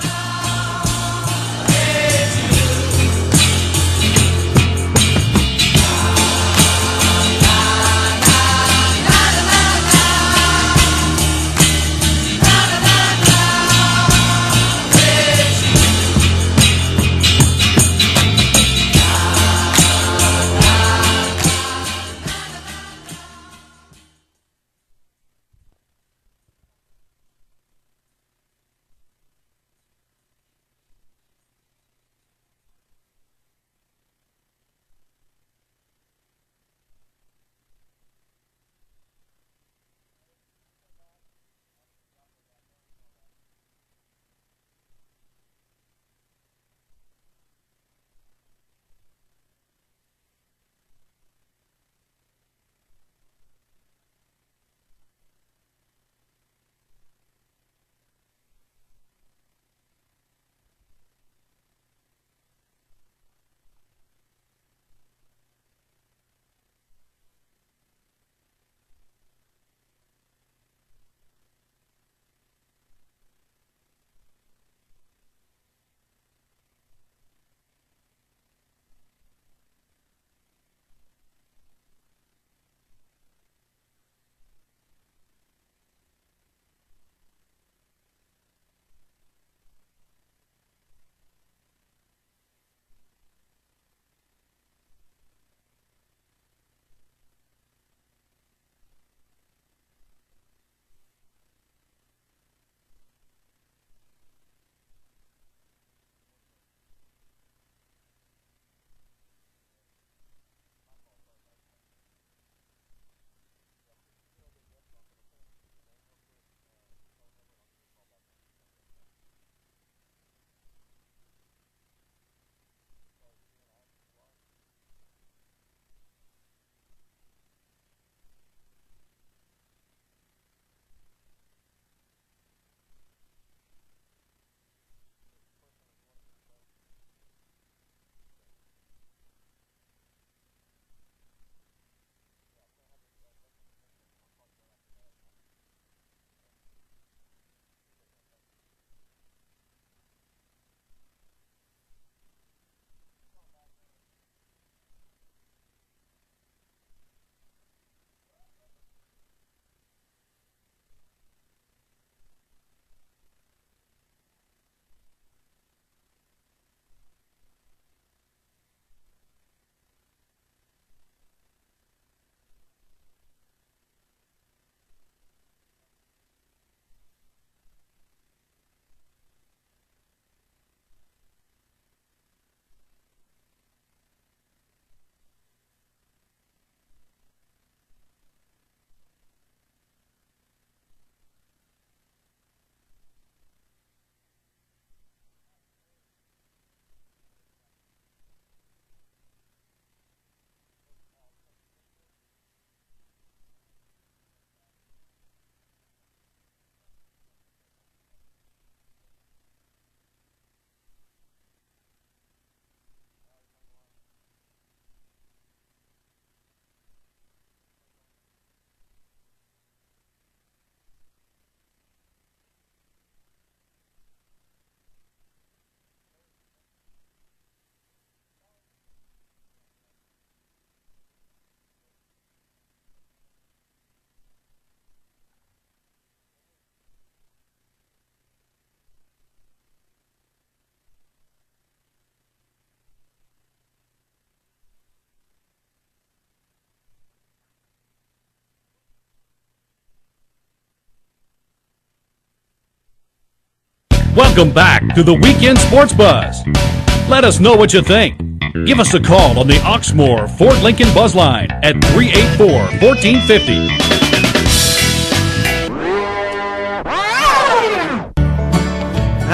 Welcome back to the Weekend Sports Buzz. Let us know what you think. Give us a call on the Oxmoor Ford Lincoln Buzz Line at three eight four, one four five zero. I made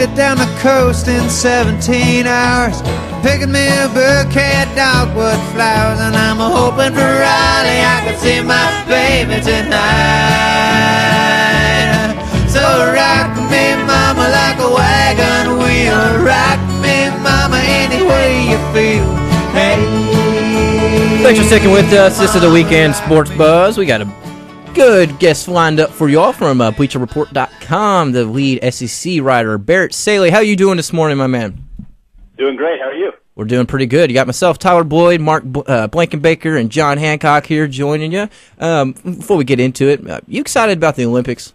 it down the coast in seventeen hours. Picking me a bouquet of dogwood flowers, and I'm hoping for Raleigh I can see my baby tonight. So rock me, mama, like a wagon wheel. Rock me, mama, any way you feel. Hey. Thanks for sticking with us. This is the Weekend Sports Buzz. We got a good guest lined up for y'all from uh, Bleacher Report dot com, the lead S E C writer, Barrett Saley. How you doing this morning, my man? Doing great. How are you? We're doing pretty good. You got myself, Tyler Boyd, Mark uh, Blankenbaker, and John Hancock here joining you. Um, before we get into it, uh, you excited about the Olympics?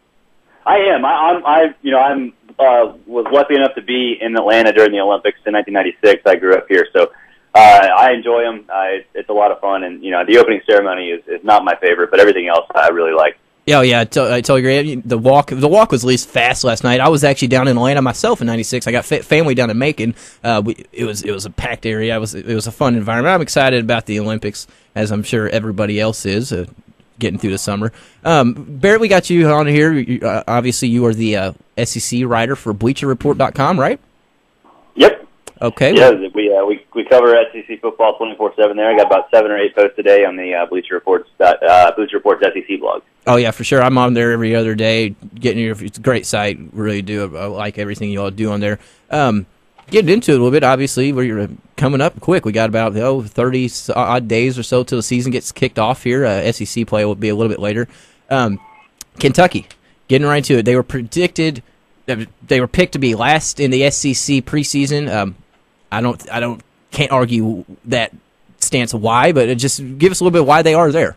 I am. I, I'm. I you know I'm uh, was lucky enough to be in Atlanta during the Olympics in nineteen ninety-six. I grew up here, so uh, I enjoy them. Uh, it's, it's a lot of fun, and you know the opening ceremony is, is not my favorite, but everything else I really like. Yeah, oh, yeah, I tell, I tell you, agree. The walk, the walk was at least fast last night. I was actually down in Atlanta myself in ninety-six. I got fa- family down in Macon. Uh, we, it was it was a packed area. It was it was a fun environment. I'm excited about the Olympics, as I'm sure everybody else is, uh, getting through the summer. Um, Barrett, we got you on here. You, uh, obviously, you are the uh, S E C writer for Bleacher Report dot com, right? Yep. Okay. Yeah, we uh, we we cover S E C football twenty-four seven there. I got about seven or eight posts a day on the uh, Bleacher Reports uh, Bleacher Reports S E C blog. Oh yeah, for sure. I'm on there every other day, getting your. It's a great site. Really do. I like everything you all do on there. Um, getting into it a little bit. Obviously, we're coming up quick. We got about oh, thirty odd days or so till the season gets kicked off here. Uh, S E C play will be a little bit later. Um, Kentucky, getting right to it. They were predicted. They were picked to be last in the S E C preseason. Um, I don't. I don't. Can't argue that stance. Why? But it just give us a little bit why they are there.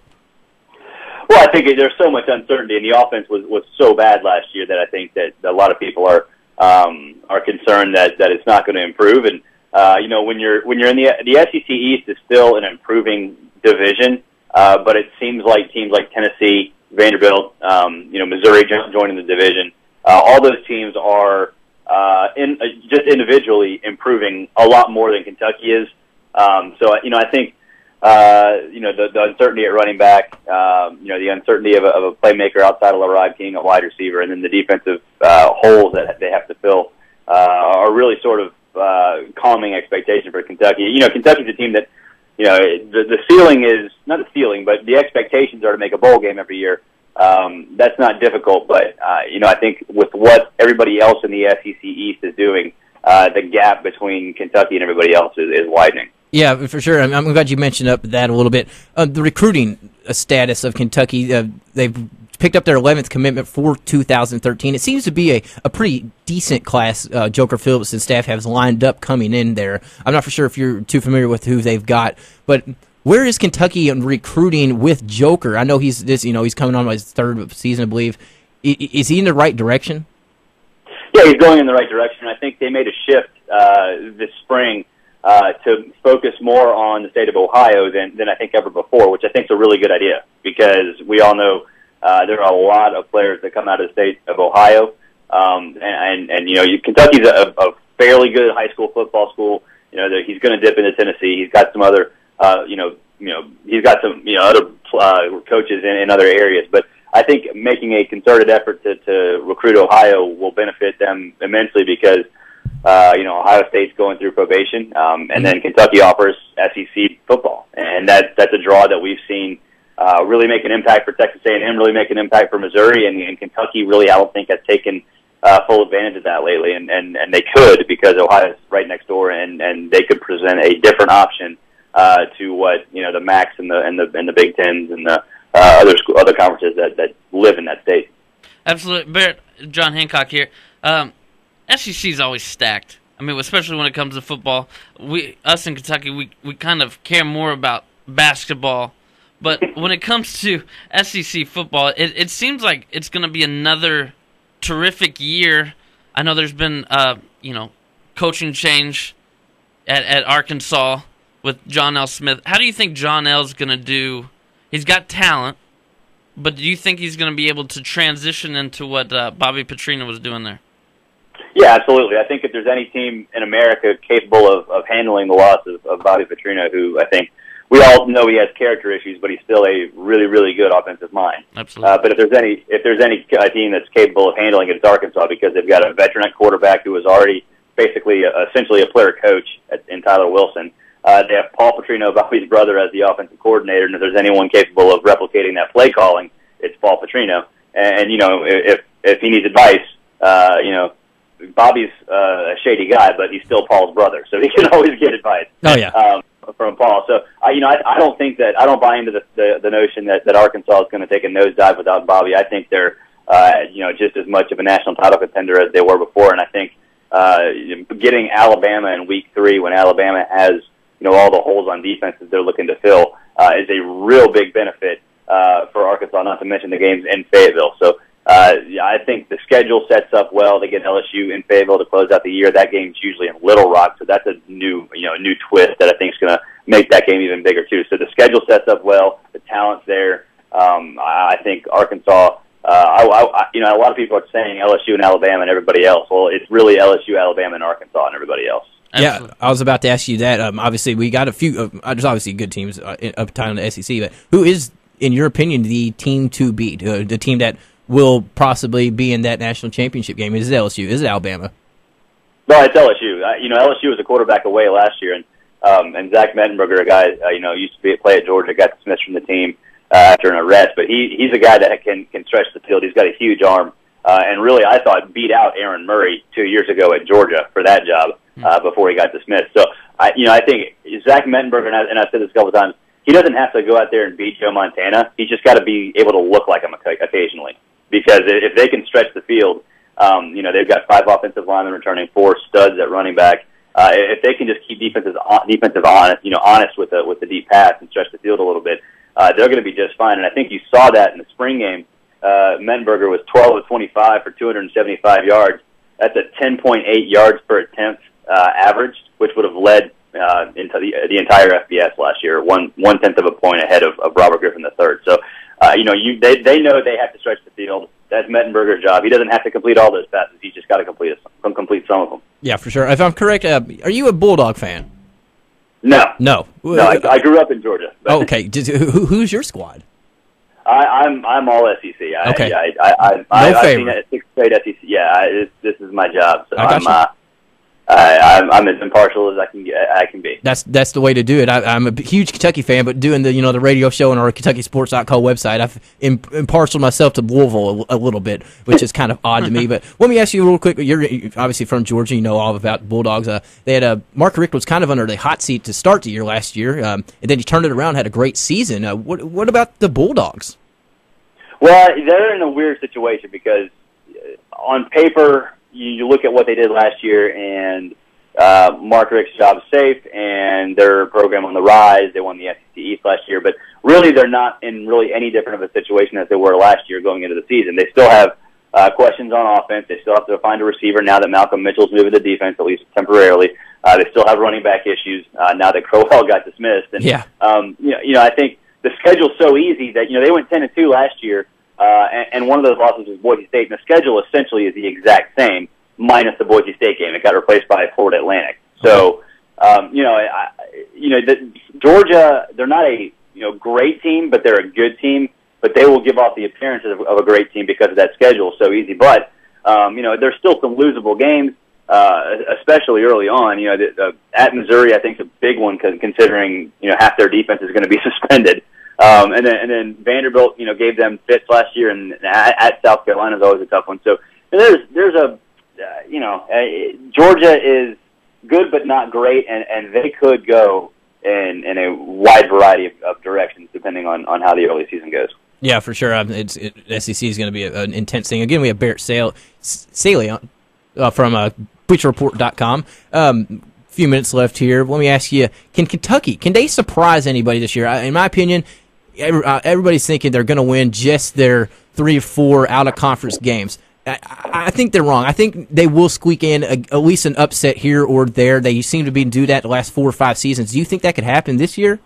Well, I think there's so much uncertainty, and the offense was, was so bad last year that I think that a lot of people are um, are concerned that, that it's not going to improve. And uh, you know, when you're when you're in the the S E C East is still an improving division, uh, but it seems like teams like Tennessee, Vanderbilt, um, you know, Missouri joining the division, uh, all those teams are uh, in uh, just individually improving a lot more than Kentucky is. Um, so you know, I think. Uh, you know, the, the uncertainty at running back, um, you know, the uncertainty of a, of a playmaker outside of LaRod King, a wide receiver, and then the defensive uh, holes that they have to fill uh, are really sort of uh, calming expectation for Kentucky. You know, Kentucky's a team that, you know, the, the ceiling is, not the ceiling, but the expectations are to make a bowl game every year. Um, that's not difficult, but, uh, you know, I think with what everybody else in the S E C East is doing, uh, the gap between Kentucky and everybody else is, is widening. Yeah, for sure. I'm, I'm glad you mentioned up that a little bit. Uh, the recruiting status of Kentucky, uh, they've picked up their eleventh commitment for two thousand thirteen. It seems to be a, a pretty decent class uh, Joker Phillips and staff has lined up coming in there. I'm not for sure if you're too familiar with who they've got, but where is Kentucky in recruiting with Joker? I know he's this, you know, he's coming on his third season, I believe. I, is he in the right direction? Yeah, he's going in the right direction. I think they made a shift uh, this spring. Uh, to focus more on the state of Ohio than, than I think ever before, which I think is a really good idea because we all know uh, there are a lot of players that come out of the state of Ohio, um, and, and, and you know you, Kentucky's a, a fairly good high school football school. You know he's going to dip into Tennessee. He's got some other, uh, you know, you know he's got some you know other uh, coaches in, in other areas, but I think making a concerted effort to, to recruit Ohio will benefit them immensely because. Uh, you know, Ohio State's going through probation, um, and then Kentucky offers S E C football, and that that's a draw that we've seen uh, really make an impact for Texas A and M, really make an impact for Missouri, and, and Kentucky really, I don't think, has taken uh, full advantage of that lately, and, and, and they could because Ohio's right next door, and, and they could present a different option uh, to what you know the M A Cs and the and the and the Big Tens and the uh, other school, other conferences that, that live in that state. Absolutely, Barrett. John Hancock here. Um, S E C is always stacked. I mean, especially when it comes to football. We, us in Kentucky, we, we kind of care more about basketball. But when it comes to S E C football, it, it seems like it's going to be another terrific year. I know there's been, uh, you know, coaching change at, at Arkansas with John L. Smith. How do you think John L. is going to do? He's got talent, but do you think he's going to be able to transition into what uh, Bobby Petrino was doing there? Yeah, absolutely. I think if there's any team in America capable of, of handling the loss of, of Bobby Petrino, who I think we all know he has character issues, but he's still a really, really good offensive mind. Absolutely. Uh, but if there's any if there's any uh, team that's capable of handling it, it's Arkansas, because they've got a veteran at quarterback who is already basically a, essentially a player coach at, in Tyler Wilson. Uh, they have Paul Petrino, Bobby's brother, as the offensive coordinator, and if there's anyone capable of replicating that play calling, it's Paul Petrino. And, and you know, if if he needs advice, uh, you know, Bobby's uh, a shady guy, but he's still Paul's brother, so he can always get advice. Oh yeah. Um, from Paul. So, uh, you know, I, I don't think that, I don't buy into the, the, the notion that, that Arkansas is going to take a nosedive without Bobby. I think they're, uh, you know, just as much of a national title contender as they were before. And I think, uh, getting Alabama in week three when Alabama has, you know, all the holes on defense that they're looking to fill, uh, is a real big benefit, uh, for Arkansas, not to mention the games in Fayetteville. So, Uh, I think the schedule sets up well. They get L S U in Fayetteville to close out the year. That game's usually in Little Rock, so that's a new, you know, a new twist that I think is going to make that game even bigger too. So the schedule sets up well. The talent's there. Um, I think Arkansas. Uh, I, I, you know, a lot of people are saying L S U and Alabama and everybody else. Well, it's really L S U, Alabama, and Arkansas and everybody else. Yeah, I was about to ask you that. Um, obviously, we got a few. Uh, there's obviously good teams uh, up time in the S E C, but who is, in your opinion, the team to beat? Uh, the team that will possibly be in that national championship game? Is it L S U? Is it Alabama? No, it's L S U. Uh, you know, L S U was a quarterback away last year, and um, and Zach Mettenberger, a guy uh, you know used to be play at Georgia, got dismissed from the team uh, after an arrest, but he he's a guy that can can stretch the field. He's got a huge arm, uh, and really, I thought beat out Aaron Murray two years ago at Georgia for that job uh, before he got dismissed. So, I you know, I think Zach Mettenberger, and, I, and I've said this a couple of times, he doesn't have to go out there and beat Joe Montana. He's just got to be able to look like him occasionally. Because if they can stretch the field, um, you know, they've got five offensive linemen returning, four studs at running back. Uh, if they can just keep defenses defensive honest, you know, honest with the with the deep pass and stretch the field a little bit, uh, they're going to be just fine. And I think you saw that in the spring game. Uh, Mettenberger was twelve of twenty-five for two hundred seventy-five yards. That's a ten point eight yards per attempt uh, average, which would have led uh, into the the entire F B S last year, one one tenth of a point ahead of, of Robert Griffin the third. So. Uh, you know, you they they know they have to stretch the field. That's Mettenberger's job. He doesn't have to complete all those passes. He's just got to complete some, complete some of them. Yeah, for sure. If I'm correct, uh, are you a Bulldog fan? No, no, no. I, I grew up in Georgia. Oh, okay, Did, who, who's your squad? I, I'm I'm all S E C. I, okay, I I I, I, no I've favorite. seen it sixth grade S E C. Yeah, I, this, this is my job. So I got I'm you. uh, I, I'm I'm as impartial as I can get. I can be. That's that's the way to do it. I, I'm a huge Kentucky fan, but doing the you know the radio show on our Kentucky Sports dot co website, I've im- impartial myself to Louisville a, a little bit, which is kind of odd to me. But let me ask you real quick. You're obviously from Georgia. You know all about Bulldogs. Uh, they had a Mark Richt was kind of under the hot seat to start the year last year, um, and then he turned it around, had a great season. Uh, what what about the Bulldogs? Well, they're in a weird situation because on paper you, you look at what they did last year and. Uh, Mark Richt's job is safe, and their program on the rise. They won the S E C East last year, but really they're not in really any different of a situation as they were last year going into the season. They still have uh, questions on offense. They still have to find a receiver now that Malcolm Mitchell's moving to defense, at least temporarily. Uh, they still have running back issues uh, now that Crowell got dismissed. And, yeah. um, you know, you know, I think the schedule's so easy that, you know, they went ten and two last year, uh, and, and one of those losses was Boise State, and the schedule essentially is the exact same. Minus the Boise State game, it got replaced by Florida Atlantic. So, um, you know, I, you know, the, Georgia, they're not a you know great team, but they're a good team. But they will give off the appearances of, of a great team because of that schedule so easy. But um, you know, there's still some losable games, uh, especially early on. You know, the, uh, at Missouri, I think is a big one because considering you know half their defense is going to be suspended. Um, and then and then Vanderbilt, you know, gave them fits last year, and at, at South Carolina is always a tough one. So there's there's a Uh, you know, uh, Georgia is good but not great, and, and they could go in, in a wide variety of, of directions depending on, on how the early season goes. Yeah, for sure. Um, it's, it, S E C is going to be a, an intense thing. Again, we have Barrett Sale, Saley uh, from uh, Bleacher Report dot com. Um, a few minutes left here. Let me ask you, can Kentucky, can they surprise anybody this year? In my opinion, every, uh, everybody's thinking they're going to win just their three or four out-of-conference games. I, I think they're wrong. I think they will squeak in a, at least an upset here or there. They seem to be do that the last four or five seasons. Do you think that could happen this year?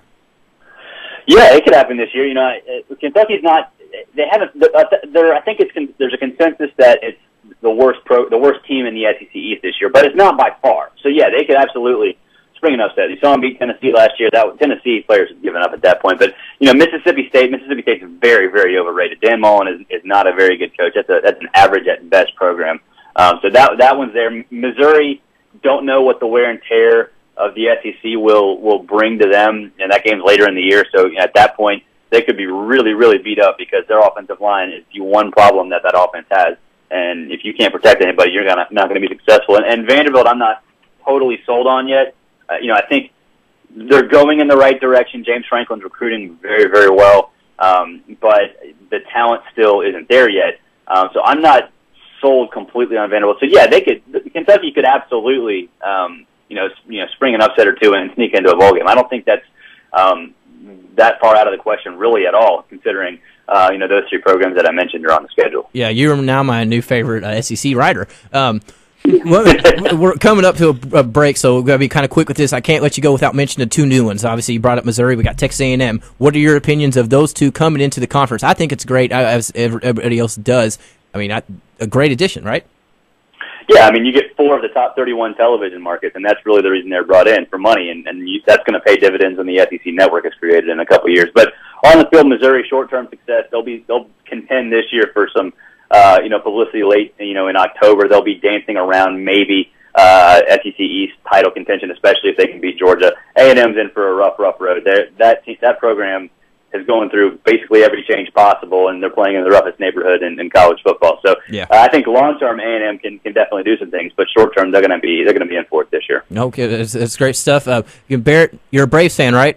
Yeah, it could happen this year. You know, Kentucky's not. They haven't. There, I think it's there's a consensus that it's the worst pro, the worst team in the S E C East this year, but it's not by far. So yeah, they could absolutely spring an upset. You saw them beat Tennessee last year. That Tennessee players had given up at that point. But, you know, Mississippi State, Mississippi State's very, very overrated. Dan Mullen is, is not a very good coach. That's a, that's an average at best program. Um, so that, that one's there. Missouri, don't know what the wear and tear of the S E C will, will bring to them. And that game's later in the year. So, you know, at that point, they could be really, really beat up because their offensive line is the one problem that that offense has. And if you can't protect anybody, you're gonna, not going to be successful. And, and Vanderbilt, I'm not totally sold on yet. Uh, you know, I think they're going in the right direction. James Franklin's recruiting very, very well, um, but the talent still isn't there yet. Um, so I'm not sold completely on Vanderbilt. So yeah, they could. Kentucky could absolutely, um, you know, you know, spring an upset or two and sneak into a bowl game. I don't think that's um, that far out of the question really at all, considering. Uh, you know, those three programs that I mentioned are on the schedule. Yeah, you're now my new favorite uh, S E C writer. Um, well, we're coming up to a, a break, so we're going to be kind of quick with this. I can't let you go without mentioning the two new ones. Obviously, you brought up Missouri. We got Texas A and M. What are your opinions of those two coming into the conference? I think it's great, as everybody else does. I mean, I, a great addition, right? Yeah, I mean, you get four of the top thirty-one television markets, and that's really the reason they're brought in, for money, and, and you, that's going to pay dividends when the S E C network is created in a couple of years. But on the field, Missouri, short-term success, they'll be they'll contend this year for some uh, you know publicity late you know in October. They'll be dancing around maybe uh, S E C East title contention, especially if they can beat Georgia. A and M's in for a rough, rough road. They're, that that program is going through basically every change possible, and they're playing in the roughest neighborhood in, in college football. So yeah. uh, I think long term A and M can, can definitely do some things, but short term they're going to be they're going to be in for it this year. Okay, it's, it's great stuff. Uh, Barrett, you're a Braves fan, right?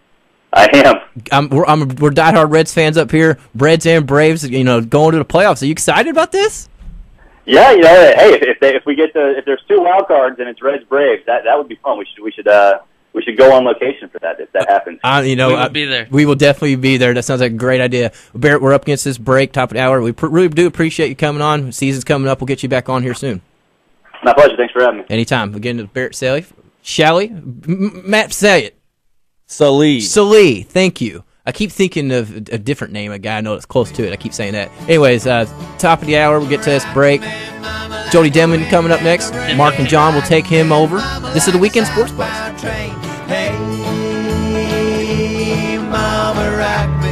I am. I'm, we're, I'm, we're diehard Reds fans up here. Reds and Braves, you know, going to the playoffs. Are you excited about this? Yeah, you know, hey, if if, they, if we get to if there's two wild cards and it's Reds Braves, that that would be fun. We should we should uh. We should go on location for that if that happens. Uh, you know, we will I, be there. We will definitely be there. That sounds like a great idea. Barrett, we're up against this break, top of the hour. We pr- really do appreciate you coming on. Season's coming up. We'll get you back on here soon. My pleasure. Thanks for having me. Anytime. Again, to Barrett Saley. Shally? M- Matt, say it. Salih. Salih. Thank you. I keep thinking of a, a different name, a guy I know that's close to it. I keep saying that. Anyways, uh, top of the hour, we'll get to this break. Jody Denman coming up next. Mark and John will take him over. This is the Weekend Sports Buzz. Hey, mama, rock me.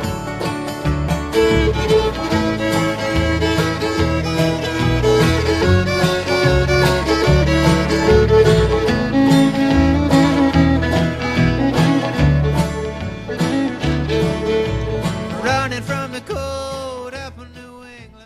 Running from the cold up in New England.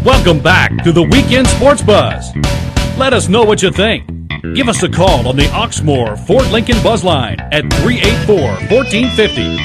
Welcome back to the Weekend Sports Buzz. Let us know what you think. Give us a call on the Oxmoor Ford Lincoln Buzz Line at three eight four, one four five zero.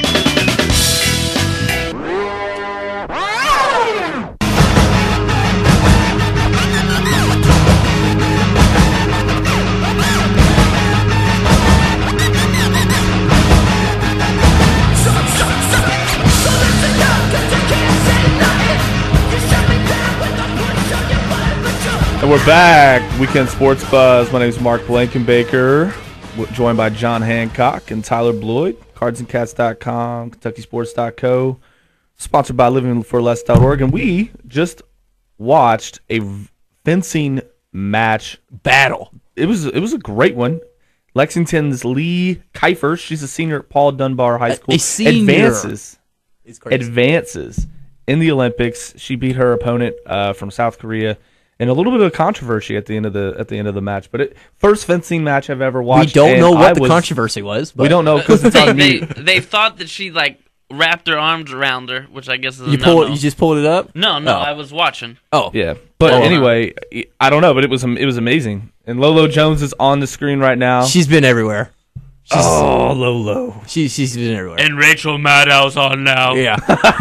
And we're back. Weekend Sports Buzz. My name is Mark Blankenbaker, w- joined by John Hancock and Tyler Bloyd. cards and cats dot com, Kentucky Sports dot co. Sponsored by living for less dot org. And we just watched a v- fencing match battle. It was it was a great one. Lexington's Lee Kiefer, she's a senior at Paul Dunbar High School, A senior. advances It's crazy. advances in the Olympics. She beat her opponent uh, from South Korea. And a little bit of controversy at the end of the at the end of the match, but it first fencing match I've ever we watched. don't and know what I the was- controversy was. But We don't know because it's they, on they, mute. they thought that she like wrapped her arms around her, which I guess is a You pull no-no. it. You just pulled it up. No, no, Oh. I was watching. Oh, Yeah, but Oh, anyway, I don't know, but it was it was amazing. And Lolo Jones is on the screen right now. she's been everywhere. She's, oh, Lolo. she, she's been everywhere. And Rachel Maddow's on now. Yeah.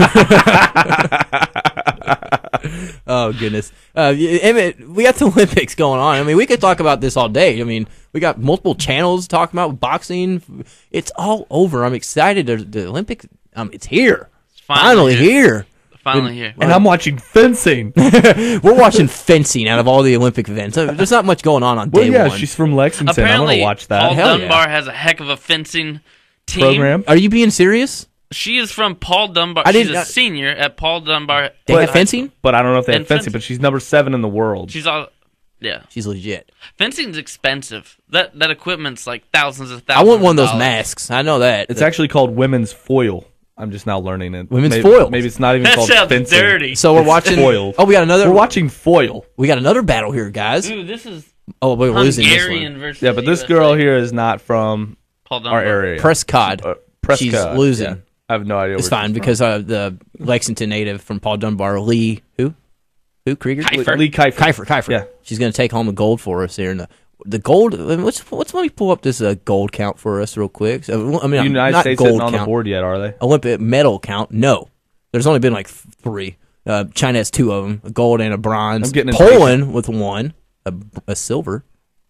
Oh goodness. Uh, yeah, Emmett, we got the Olympics going on. I mean, we could talk about this all day. I mean, we got multiple channels talking about boxing. It's all over. I'm excited. The, the Olympics. Um, it's here. It's Finally here. Finally here. And I'm watching fencing. We're watching fencing out of all the Olympic events. Uh, There's not much going on on Well, day yeah, one. she's from Lexington. I'm Apparently, gonna watch that Paul Hell yeah. Dunbar has a heck of a fencing team. program. Are you being serious? She is from Paul Dunbar. I She's didn't- a uh, senior at Paul Dunbar. They But- have fencing? But I don't know if they have And fencing. fencing. But she's number seven in the world. She's all, yeah. She's legit. Fencing's expensive. That that equipment's like thousands of I thousands. want one of those dollars. masks. I know that. It's actually called women's foil. I'm just now learning it. Women's maybe, foil. Maybe it's not even That called sounds fencing. dirty. So we're It's watching. foil. Oh, we got another. We're watching foil. We got another battle here, guys. Ooh, this is Oh, we're losing this Hungarian one. versus Yeah, but this U S A. girl here is not from Paul Dunbar. our area. Prescott. Uh, Prescott. She's losing. Yeah. I have no idea. It's where fine she's because uh, the Lexington native from Paul Dunbar, Lee, who, who Krieger, Kiefer. from. Lee Kiefer. Kiefer, Kiefer. Yeah. She's gonna take home the gold for us here. In the the gold. I mean, let's let's let me pull up this uh, gold count for us real quick. So, I mean, United not States gold isn't on count. the board yet, are they? Olympic medal count. No, there's only been like th- three. Uh, China has two of them: a gold and a bronze. I'm getting Poland with one, a, a silver.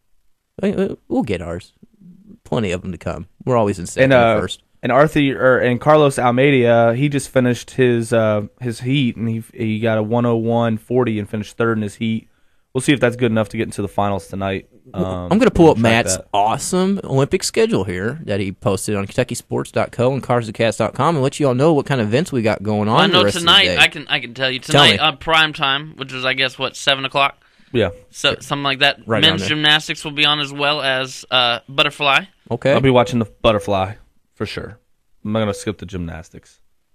Uh, We'll get ours. Plenty of them to come. We're always in second And and uh, first. and Arthur or and Carlos Almeida, he just finished his uh, his heat and he he got a one oh one forty and finished third in his heat. We'll see if that's good enough to get into the finals tonight. Um, I'm going to pull we'll up check Matt's that. awesome Olympic schedule here that he posted on Kentucky Sports dot co and cards and cats dot com and let you all know what kind of events we got going on. I the know rest of the tonight. day. I can I can tell you Tell tonight me. on prime time, which is I guess what seven o'clock, Yeah, so something like that. Right around Men's there. gymnastics will be on as well as uh, butterfly. Okay. I'll be watching the butterfly for sure. I'm not gonna skip the gymnastics.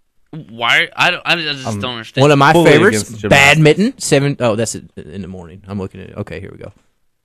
Why? I don't. I just Um, don't understand. Oh, One of my fully favorites, against gymnastics. badminton. Seven. Oh, that's it in the morning. I'm looking at it. Okay, here we go.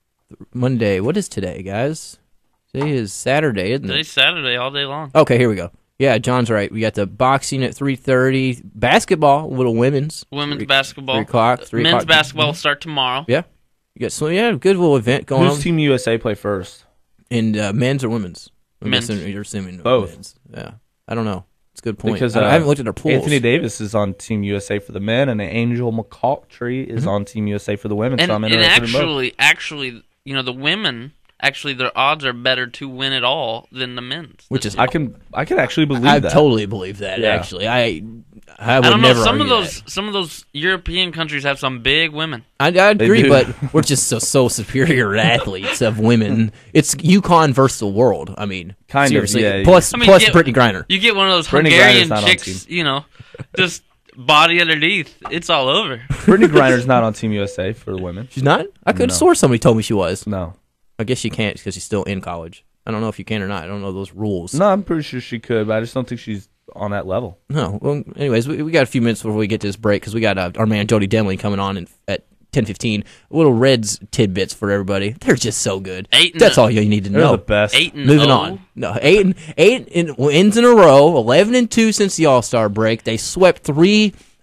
Monday. What is today, guys? Today is Saturday, isn't Today's it? Saturday all day long. Okay, here we go. Yeah, John's right. We got the boxing at three thirty. Basketball, little women's. Women's Three- basketball. Three o'clock. Three Men's o'clock. basketball will start tomorrow. Yeah. You got so yeah, good little event going Who's on. Team U S A play first? In uh, men's or women's? I'm Men's. guessing you're assuming Both. men's. Yeah, I don't know. It's a good point. Because I, uh, I haven't looked at our pools. Anthony Davis is on Team U S A for the men, and Angel McCaultry is on Team U S A for the women. And, so I'm and interested in both. actually, actually, you know, the women actually their odds are better to win it all than the men's. Which this is- year. I can I can actually believe I that. totally believe that. Yeah. Actually, I I would I don't know. never Some of argue those some of those European countries have some big women. that. I, I They agree, do. but we're just so so superior athletes of women. It's UConn versus the world. I mean, Kind of, seriously. yeah. Plus I mean, plus get- Brittany Griner. You get one of those Brittany Hungarian Griner's not on chicks, you know, just body underneath. It's all over. Brittany Griner's not on Team U S A for the women. She's not. I could have No. swore somebody told me she was. No, I guess she can't because she's still in college. I don't know if you can or not. I don't know those rules. no, I'm pretty sure she could, but I just don't think she's on that level. No. Well, anyways, we, we got a few minutes before we get to this break because we got uh, our man Jody Demling coming on in, at ten fifteen. Little Reds tidbits for everybody. They're just so good. Eight and That's a- all you need to They're know. the best. Eight and Moving oh. on. No, eight and eight in, wins in a row. Eleven and two since the All Star break. They swept three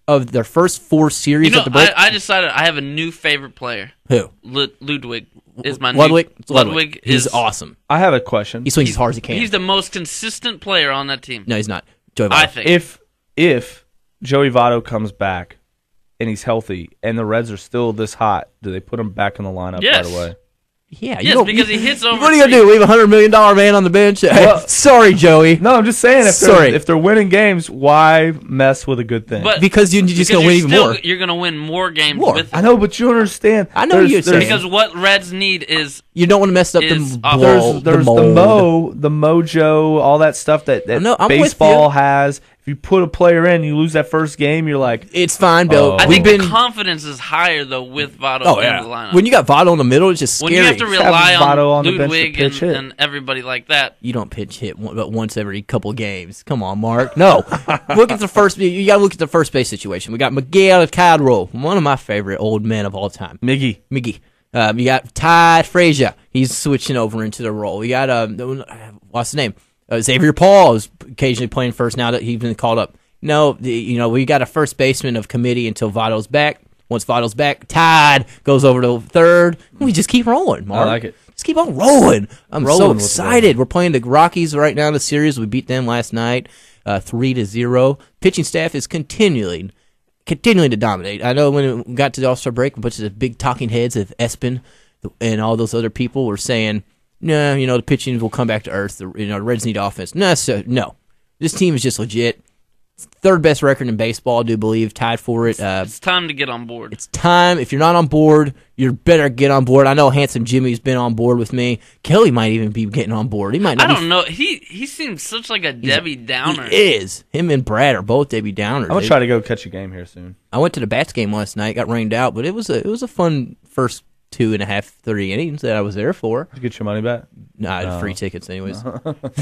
of their first four series You know, at the break. I, I decided I have a new favorite player. Who? Lud- Ludwig is my Ludwig. new Ludwig He's is awesome. I have a question. He swings as hard as he can. He's the most consistent player on that team. no, he's not. Joey I Votto. think. If if Joey Votto comes back and he's healthy and the Reds are still this hot, do they put him back in the lineup Yes. right away? Yeah, Yes, don't- because he hits over What are you gonna three. do? Leave a hundred million dollar man on the bench? Well- Sorry, Joey. No, I'm just saying if Sorry. they're, if they're winning games, why mess with a good thing? But Because you- you're just because gonna win you're even still- more. You're going to win more games More. with I know, but you understand. I know There's- you're there's- saying. because what Reds need is You don't want to mess up Is the off- blow, There's, there's the, the, mold. mo, the mojo, all that stuff that, that No, I'm with baseball you. has. If you put a player in, you lose that first game, you're like, It's fine, Bill. Oh. I We've think been. the confidence is higher though with Votto Oh in yeah. the lineup. When you got Votto in the middle, it's just When scary. you have to Have rely on, Votto on the bench to Ludwig and, pitch hit. and everybody like that. You don't pitch hit one, but once every couple games. Come on, Mark. No. Look at the first. You got to look at the first base situation. We got Miguel Cadro, one of my favorite old men of all time. Miggy. Miggy. Um, you got Ty Frazier. He's switching over into the role. You got um, what's his name? Uh, Xavier Paul is occasionally playing first now that he's been called up. No, the, you know we got a first baseman of committee until Votto's back. Once Votto's back, Todd goes over to third. We just keep rolling, Mark. I like it. Just keep on rolling. I'm Rolling so with the excited. We're playing the Rockies right now in the series. We beat them last night, uh, three to zero. Pitching staff is continuing, continuing to dominate. I know when we got to the All-Star break, a bunch of the big talking heads of Espen and all those other people were saying, "No, you know the pitching will come back to earth. The, you know the Reds need offense." No, so, no. This team is just legit. Third best record in baseball, I do believe, tied for it. Uh, It's time to get on board. it's time. If you're not on board, you better get on board. I know Handsome Jimmy's been on board with me. Kelly might even be getting on board. He might I not. don't know. He he seems such like a Debbie Downer. He is. Him and Brad are both Debbie Downers. I'm gonna They- try to go catch a game here soon. I went to the Bats game last night. Got rained out, but it was a it was a fun first two and a half, three innings that I was there for. Did you get your money back? Nah, I had free tickets anyways. Uh,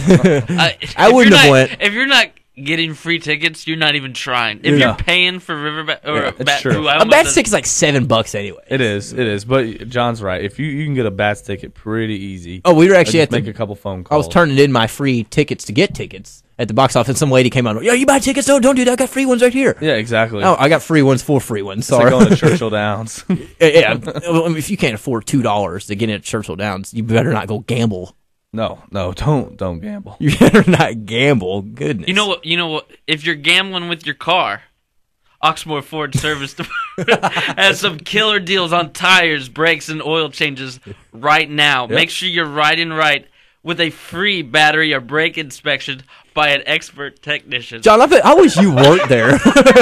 I if wouldn't you're have not- went. If you're not getting free tickets, you're not even trying. If You're you're not. paying for Riverbat or Yeah, it's Bat, true. who I A almost Bats said- ticket's like seven bucks anyway. It is. It is. But John's right. If you, you can get a Bats ticket pretty easy. Oh, we were I actually just at the. make a couple phone I calls. was turning in my free tickets to get tickets at the box office. Some lady came on. Yeah, you buy tickets? No, don't do that. I got free ones right here. Yeah, exactly. Oh, I got free ones for free ones. it's like Sorry. going to Churchill Downs. yeah, yeah. Well, I mean, if you can't afford two dollars to get in at Churchill Downs, you better not go gamble. no, no, don't don't gamble. You better not gamble. Goodness. You know what? You know what? If you're gambling with your car, Oxmoor Ford Service Department has some killer deals on tires, brakes, and oil changes right now. Make sure you're riding right with a free battery or brake inspection by an expert technician. John, I, bet, I wish you weren't there.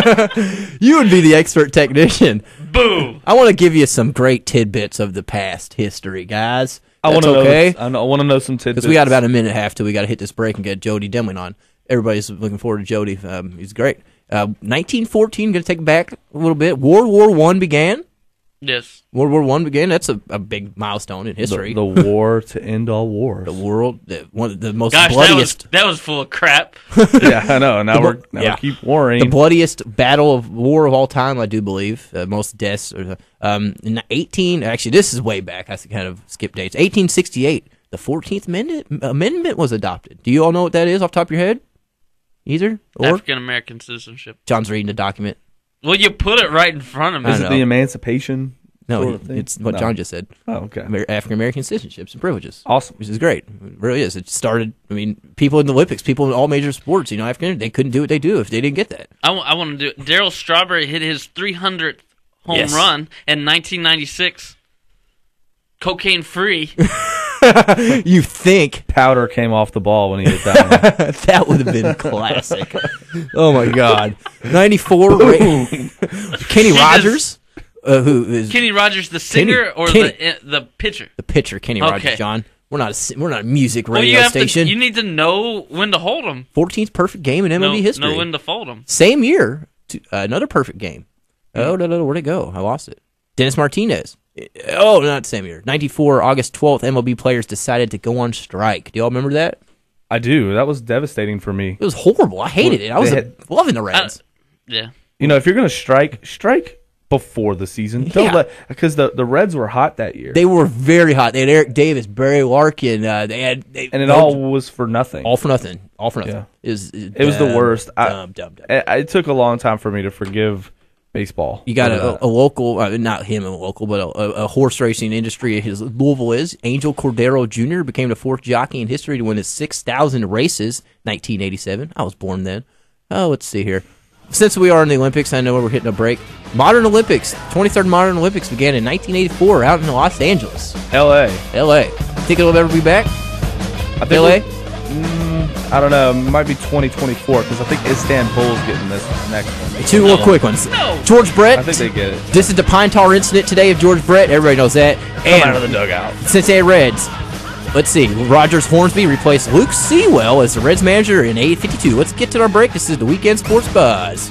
You would be the expert technician. Boom! I want to give you some great tidbits of the past history, guys. I want That's to okay. know. I want to know some tidbits. Because we got about a minute and a half till we got to hit this break and get Jody Demling on. Everybody's looking forward to Jody. Um, he's great. Uh, nineteen fourteen, going to take it back a little bit. World War One began. Yes. World War One began. That's a, a big milestone in the, history. the war to end all wars. The world, the, one of the most Gosh, that was bloodiest, that was full of crap. yeah, I know. Now The we're bo- now yeah. we keep warring. the bloodiest battle of war of all time, I do believe. Uh, most deaths. Are, um, in eighteen, actually, this is way back. I kind of skip dates. eighteen sixty-eight, the fourteenth Amendment, amendment was adopted. Do you all know what that is off the top of your head? Either? Or? African American citizenship. John's reading the document. Well, you put it right in front of I me. Is know. it the emancipation? No, sort of thing? it's what No. John just said. Oh, okay. African American citizenships and privileges. Awesome. Which is great. It really is. It started, I mean, people in the Olympics, people in all major sports, you know, African, they couldn't do what they do if they didn't get that. I, w- I want to do it. Daryl Strawberry hit his three hundredth home Yes. run in nineteen ninety-six. Cocaine free. You think Powder came off the ball when he hit that one. that would have been classic. Oh, my God. ninety-four, Ra- Kenny Rogers, uh, who is Kenny Rogers, the singer or Kenny. the uh, the pitcher? the pitcher, Kenny Okay. Rogers, John. We're not a, si- we're not a music Well, you radio have station. to. You need to know when to hold them. fourteenth perfect game in M L B know, history. know when to fold them. Same year, to, uh, another perfect game. Oh, no, no, no, where'd it go? I lost it. Dennis Martinez. Oh, not the same year. ninety-four, August twelfth, M L B players decided to go on strike. Do y'all remember that? I do. That was devastating for me. It was horrible. I hated it. I was They uh, had- loving the Uh, Reds. yeah. You know, if you're gonna strike, strike before the season. Don't Yeah. let because the, the Reds were hot that year, They were very hot. They had Eric Davis, Barry Larkin. Uh, they had they, and it no- all was for nothing. all for nothing. All for nothing. Yeah. It was, It was the dumb, worst. I- Dumb, dumb, dumb. it, it took a long time for me to forgive baseball. You got Remember a, a local, uh, not him a local, but a, a horse racing industry. His Louisville is Angel Cordero Junior became the fourth jockey in history to win his six thousand races, nineteen eighty-seven. I was born then. Oh, let's see here. Since we are in the Olympics, I know we're hitting a break. Modern Olympics, twenty-third Modern Olympics began in nineteen eighty-four out in Los Angeles, L A. L A. Think it'll ever be back? I think L A? we- mm, I don't know. It might be twenty twenty-four because I think Istanbul's getting this next one. Two more quick ones. George Brett. I think they get it. This is the Pine Tar incident today of George Brett. Everybody knows that. Come out of the dugout. Cincinnati Reds. Let's see. Rogers Hornsby replaced Luke Sewell as the Reds manager in eight fifty-two. Let's get to our break. This is the Weekend Sports Buzz.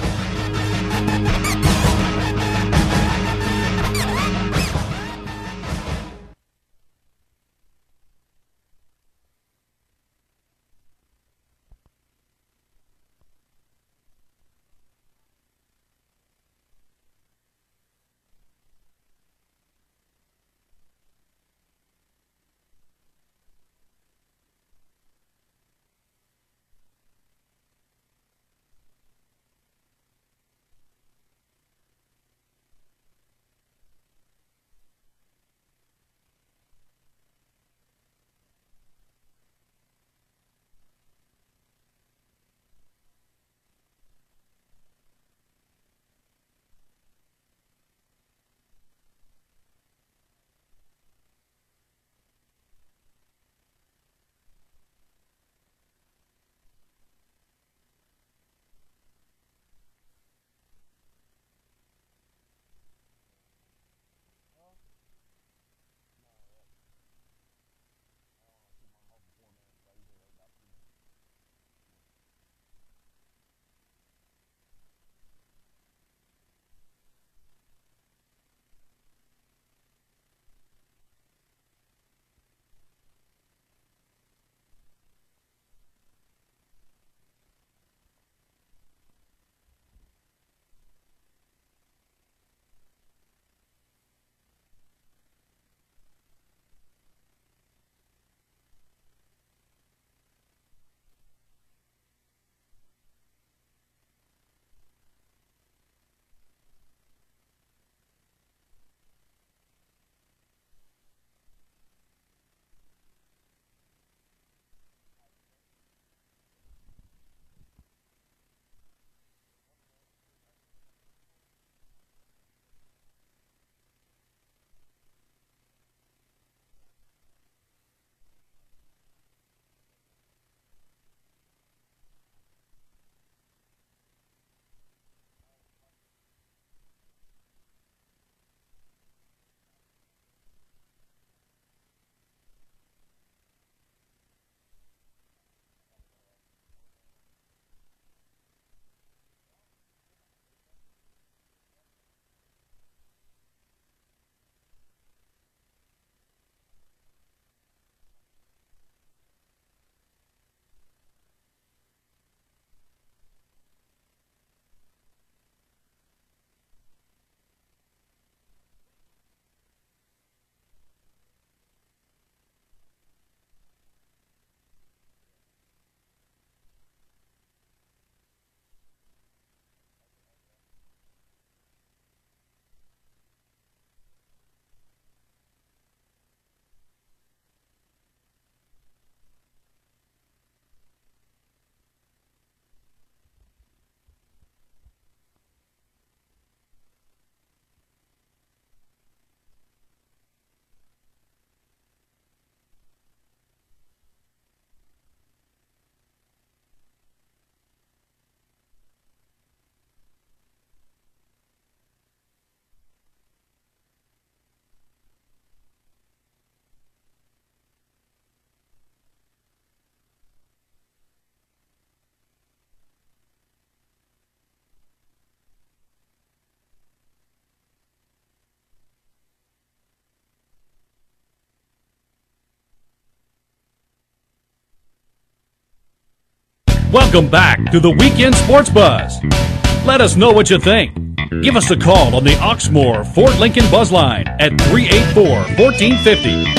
Welcome back to the Weekend Sports Buzz. Let us know what you think. Give us a call on the Oxmoor Ford Lincoln Buzz Line at three eight four, one four five zero.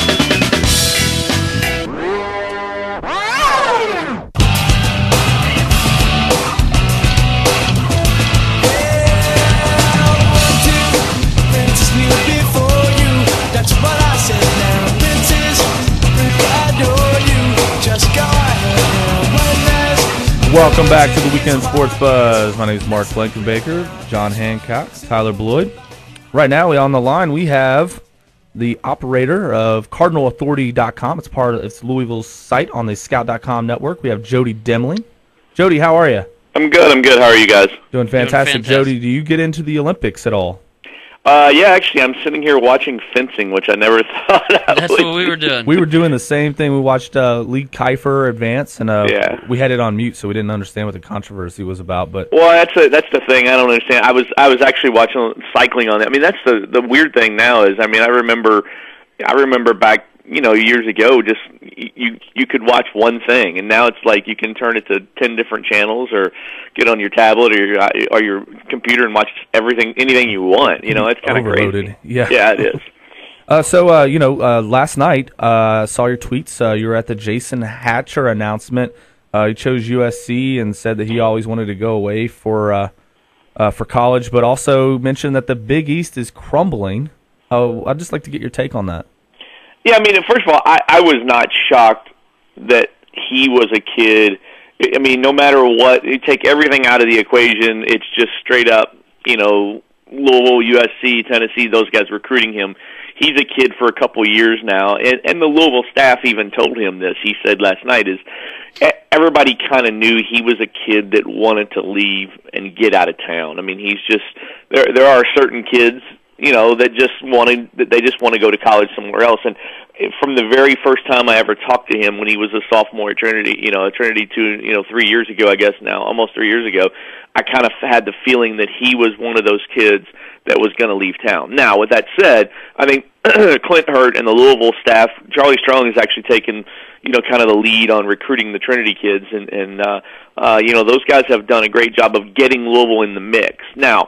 Welcome back to the Weekend Sports Buzz. My name is Mark Blankenbaker, John Hancock, Tyler Bloyd. Right now, we on the line, we have the operator of Cardinal Authority dot com. It's part of it's Louisville's site on the Scout dot com network. We have Jody Demling. Jody, how are you? I'm good. I'm good. How are you guys? Doing fantastic. fantastic. Jody, do you get into the Olympics at all? Uh, yeah, actually, I'm sitting here watching fencing, which I never thought I That's would. what we were doing. We were doing the same thing. We watched uh, Lee Kiefer advance, and uh, Yeah. we had it on mute, so we didn't understand what the controversy was about. But Well, that's a, that's the thing. I don't understand. I was I was actually watching cycling on it. I mean, that's the the weird thing now is. I mean, I remember I remember back you know years ago, just you you could watch one thing, and now it's like you can turn it to ten different channels, or get on your tablet or your or your computer and watch everything, anything you want. You know, it's kind of overloaded. crazy. Yeah, Yeah, it is. Uh, so, uh, you know, uh, last night, uh, saw your tweets. Uh, you were at the Jason Hatcher announcement. Uh, he chose U S C and said that he always wanted to go away for uh, uh, for college, but also mentioned that the Big East is crumbling. Oh, I'd just like to get your take on that. Yeah, I mean, first of all, I, I was not shocked that he was a kid. I mean, no matter what, you take everything out of the equation, it's just straight up, you know, Louisville, U S C, Tennessee, those guys recruiting him. He's a kid for a couple years now, and, and the Louisville staff even told him this. He said last night is everybody kind of knew he was a kid that wanted to leave and get out of town. I mean, he's just there. There are certain kids, you know, that just wanted that they just want to go to college somewhere else. And from the very first time I ever talked to him when he was a sophomore at Trinity, you know, at Trinity two, you know, three years ago, I guess now, almost three years ago, I kind of had the feeling that he was one of those kids that was going to leave town. Now, with that said, I think Clint Hurt and the Louisville staff, Charlie Strong has actually taken, you know, kind of the lead on recruiting the Trinity kids, and, and uh, uh, you know, those guys have done a great job of getting Louisville in the mix. Now,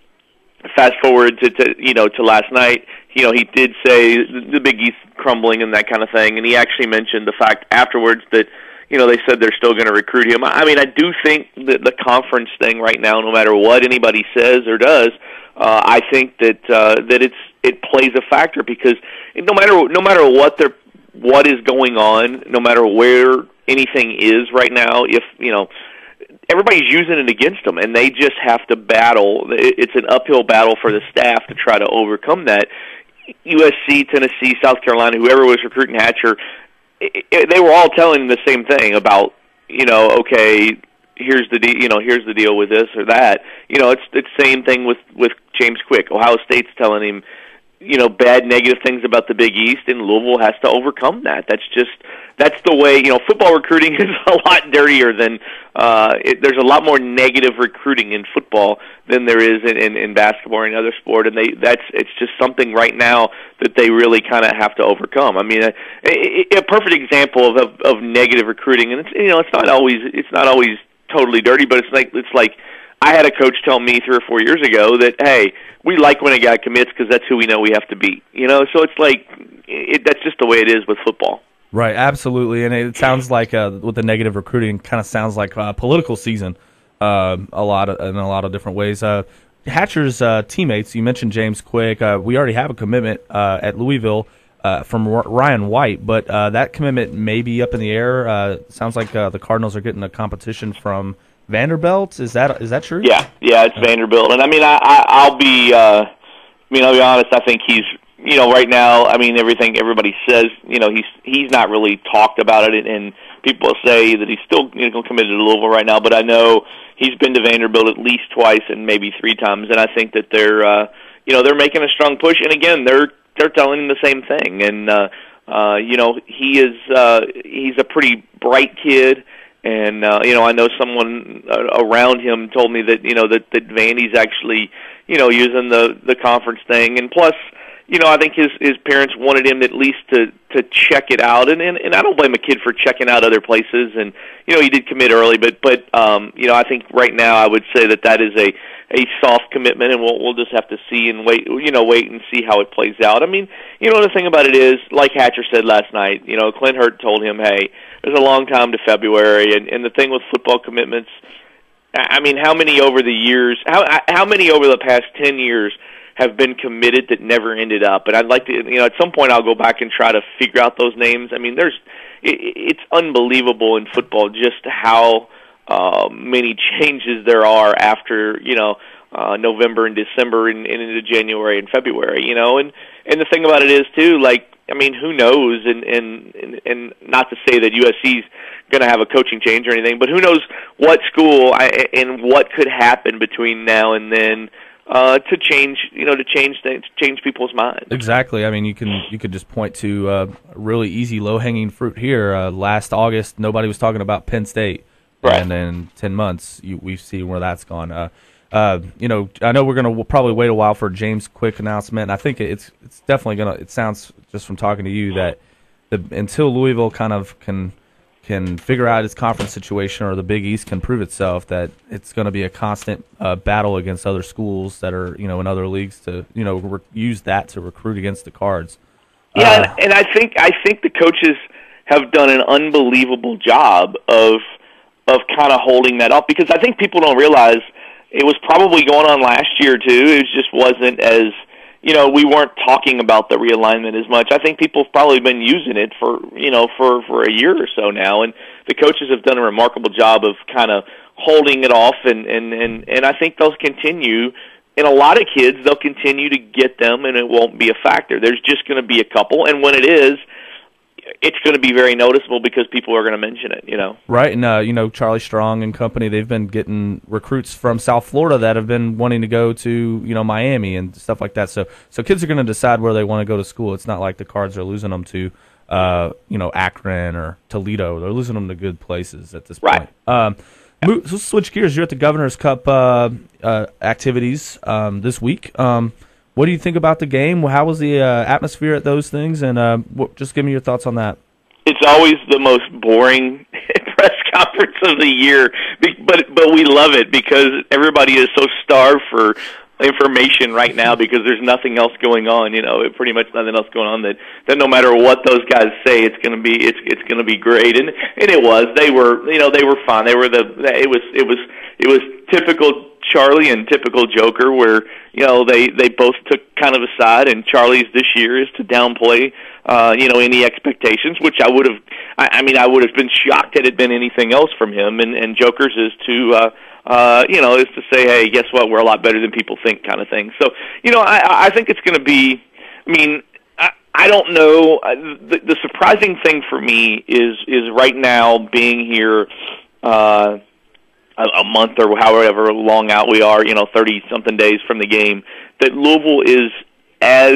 fast forward to, to you know to last night, you know, he did say the Big East crumbling and that kind of thing, and he actually mentioned the fact afterwards that, you know, they said they're still going to recruit him. I mean, I do think that the conference thing right now, no matter what anybody says or does, uh, I think that uh, that it's it plays a factor, because no matter no matter what they're what is going on, no matter where anything is right now, if you know. Everybody's using it against them, and they just have to battle. It's an uphill battle for the staff to try to overcome that. U S C, Tennessee, South Carolina, whoever was recruiting Hatcher, they were all telling the same thing about, you know, okay, here's the de- you know, here's the deal with this or that. You know, it's it's the same thing with with James Quick. Ohio State's telling him, you know, bad, negative things about the Big East, and Louisville has to overcome that. That's just that's the way. You know, football recruiting is a lot dirtier than. Uh, it, there's a lot more negative recruiting in football than there is in, in, in basketball or any other sport, and they that's it's just something right now that they really kind of have to overcome. I mean, a, a, a perfect example of, of of negative recruiting, and it's you know it's not always it's not always totally dirty, but it's like it's like. I had a coach tell me three or four years ago that, hey, we like when a guy commits because that's who we know we have to beat. You know, so it's like it, that's just the way it is with football. Right, absolutely, and it sounds like uh, with the negative recruiting, kind of sounds like a political season, uh, a lot of, in a lot of different ways. Uh, Hatcher's uh, teammates, you mentioned James Quick. Uh, we already have a commitment uh, at Louisville uh, from R- Ryan White, but uh, that commitment may be up in the air. Uh, sounds like uh, the Cardinals are getting a competition from Vanderbilt. Is that is that true? Yeah, yeah, it's Vanderbilt, and I mean, I, I I'll be, uh, I mean, I'll be honest. I think he's, you know, right now, I mean, everything everybody says, you know, he's he's not really talked about it, and people say that he's still, you know, committed to Louisville right now. But I know he's been to Vanderbilt at least twice and maybe three times, and I think that they're, uh, you know, they're making a strong push. And again, they're they're telling him the same thing, and uh, uh, you know, he is uh, he's a pretty bright kid. And, uh, you know, I know someone uh, around him told me that, you know, that, that Vandy's actually, you know, using the, the conference thing. And plus, you know, I think his, his parents wanted him at least to, to check it out. And, and, and I don't blame a kid for checking out other places. And, you know, he did commit early, but, but um, you know, I think right now I would say that that is a, a soft commitment, and we'll, we'll just have to see and wait, you know, wait and see how it plays out. I mean, you know, the thing about it is, like Hatcher said last night, you know, Clint Hurt told him, hey, there's a long time to February, and, and the thing with football commitments, I mean, how many over the years, how how many over the past ten years have been committed that never ended up? And I'd like to, you know, at some point I'll go back and try to figure out those names. I mean, there's, it, it's unbelievable in football just how uh, many changes there are after, you know, uh, November and December and, and into January and February, you know. And, and the thing about it is, too, like, I mean, who knows? And, and, and, and not to say that U S C's going to have a coaching change or anything, but who knows what school I, and what could happen between now and then uh, to change, you know, to change things, change people's minds. Exactly. I mean, you can you could just point to uh, really easy, low hanging fruit here. Uh, last August, nobody was talking about Penn State, right. And in ten months, you, we've seen where that's gone. Uh, uh, you know, I know we're going to probably wait a while for James' quick announcement, and I think it's it's definitely going to. It sounds just from talking to you that the until Louisville kind of can. can figure out its conference situation or the Big East can prove itself, that it's going to be a constant uh, battle against other schools that are, you know, in other leagues to, you know, re- use that to recruit against the Cards. Yeah, uh, and, and I think I think the coaches have done an unbelievable job of of kind of holding that up, because I think people don't realize it was probably going on last year too. It just wasn't as, you know, we weren't talking about the realignment as much. I think people have probably been using it for, you know, for, for a year or so now, and the coaches have done a remarkable job of kind of holding it off, and, and, and, and I think they'll continue. And a lot of kids, they'll continue to get them, and it won't be a factor. There's just going to be a couple, and when it is, it's going to be very noticeable because people are going to mention it, you know. Right, and, uh, you know, Charlie Strong and company, they've been getting recruits from South Florida that have been wanting to go to, you know, Miami and stuff like that. So so kids are going to decide where they want to go to school. It's not like the Cards are losing them to, uh, you know, Akron or Toledo. They're losing them to good places at this right. point. Um, move, so switch gears. You're at the Governor's Cup uh, uh, activities um, this week. Um What do you think about the game? How was the uh, atmosphere at those things? And uh, what, just give me your thoughts on that. It's always the most boring press conference of the year, but but we love it because everybody is so starved for information right now because there's nothing else going on. You know, pretty much nothing else going on. That that no matter what those guys say, it's going to be it's it's going to be great. And and it was. They were you know they were fine. They were the it was it was it was typical Charlie and typical Joker, where you know they they both took kind of a side, and Charlie's this year is to downplay uh, you know any expectations, which I would have. I, I mean, I would have been shocked had it been anything else from him, and, and Joker's is to uh, uh, you know is to say, hey, guess what? We're a lot better than people think, kind of thing. So you know, I, I think it's going to be. I mean. I, I don't know. The, the surprising thing for me is is right now being here. Uh, a month or however long out we are, you know, thirty-something days from the game, that Louisville is as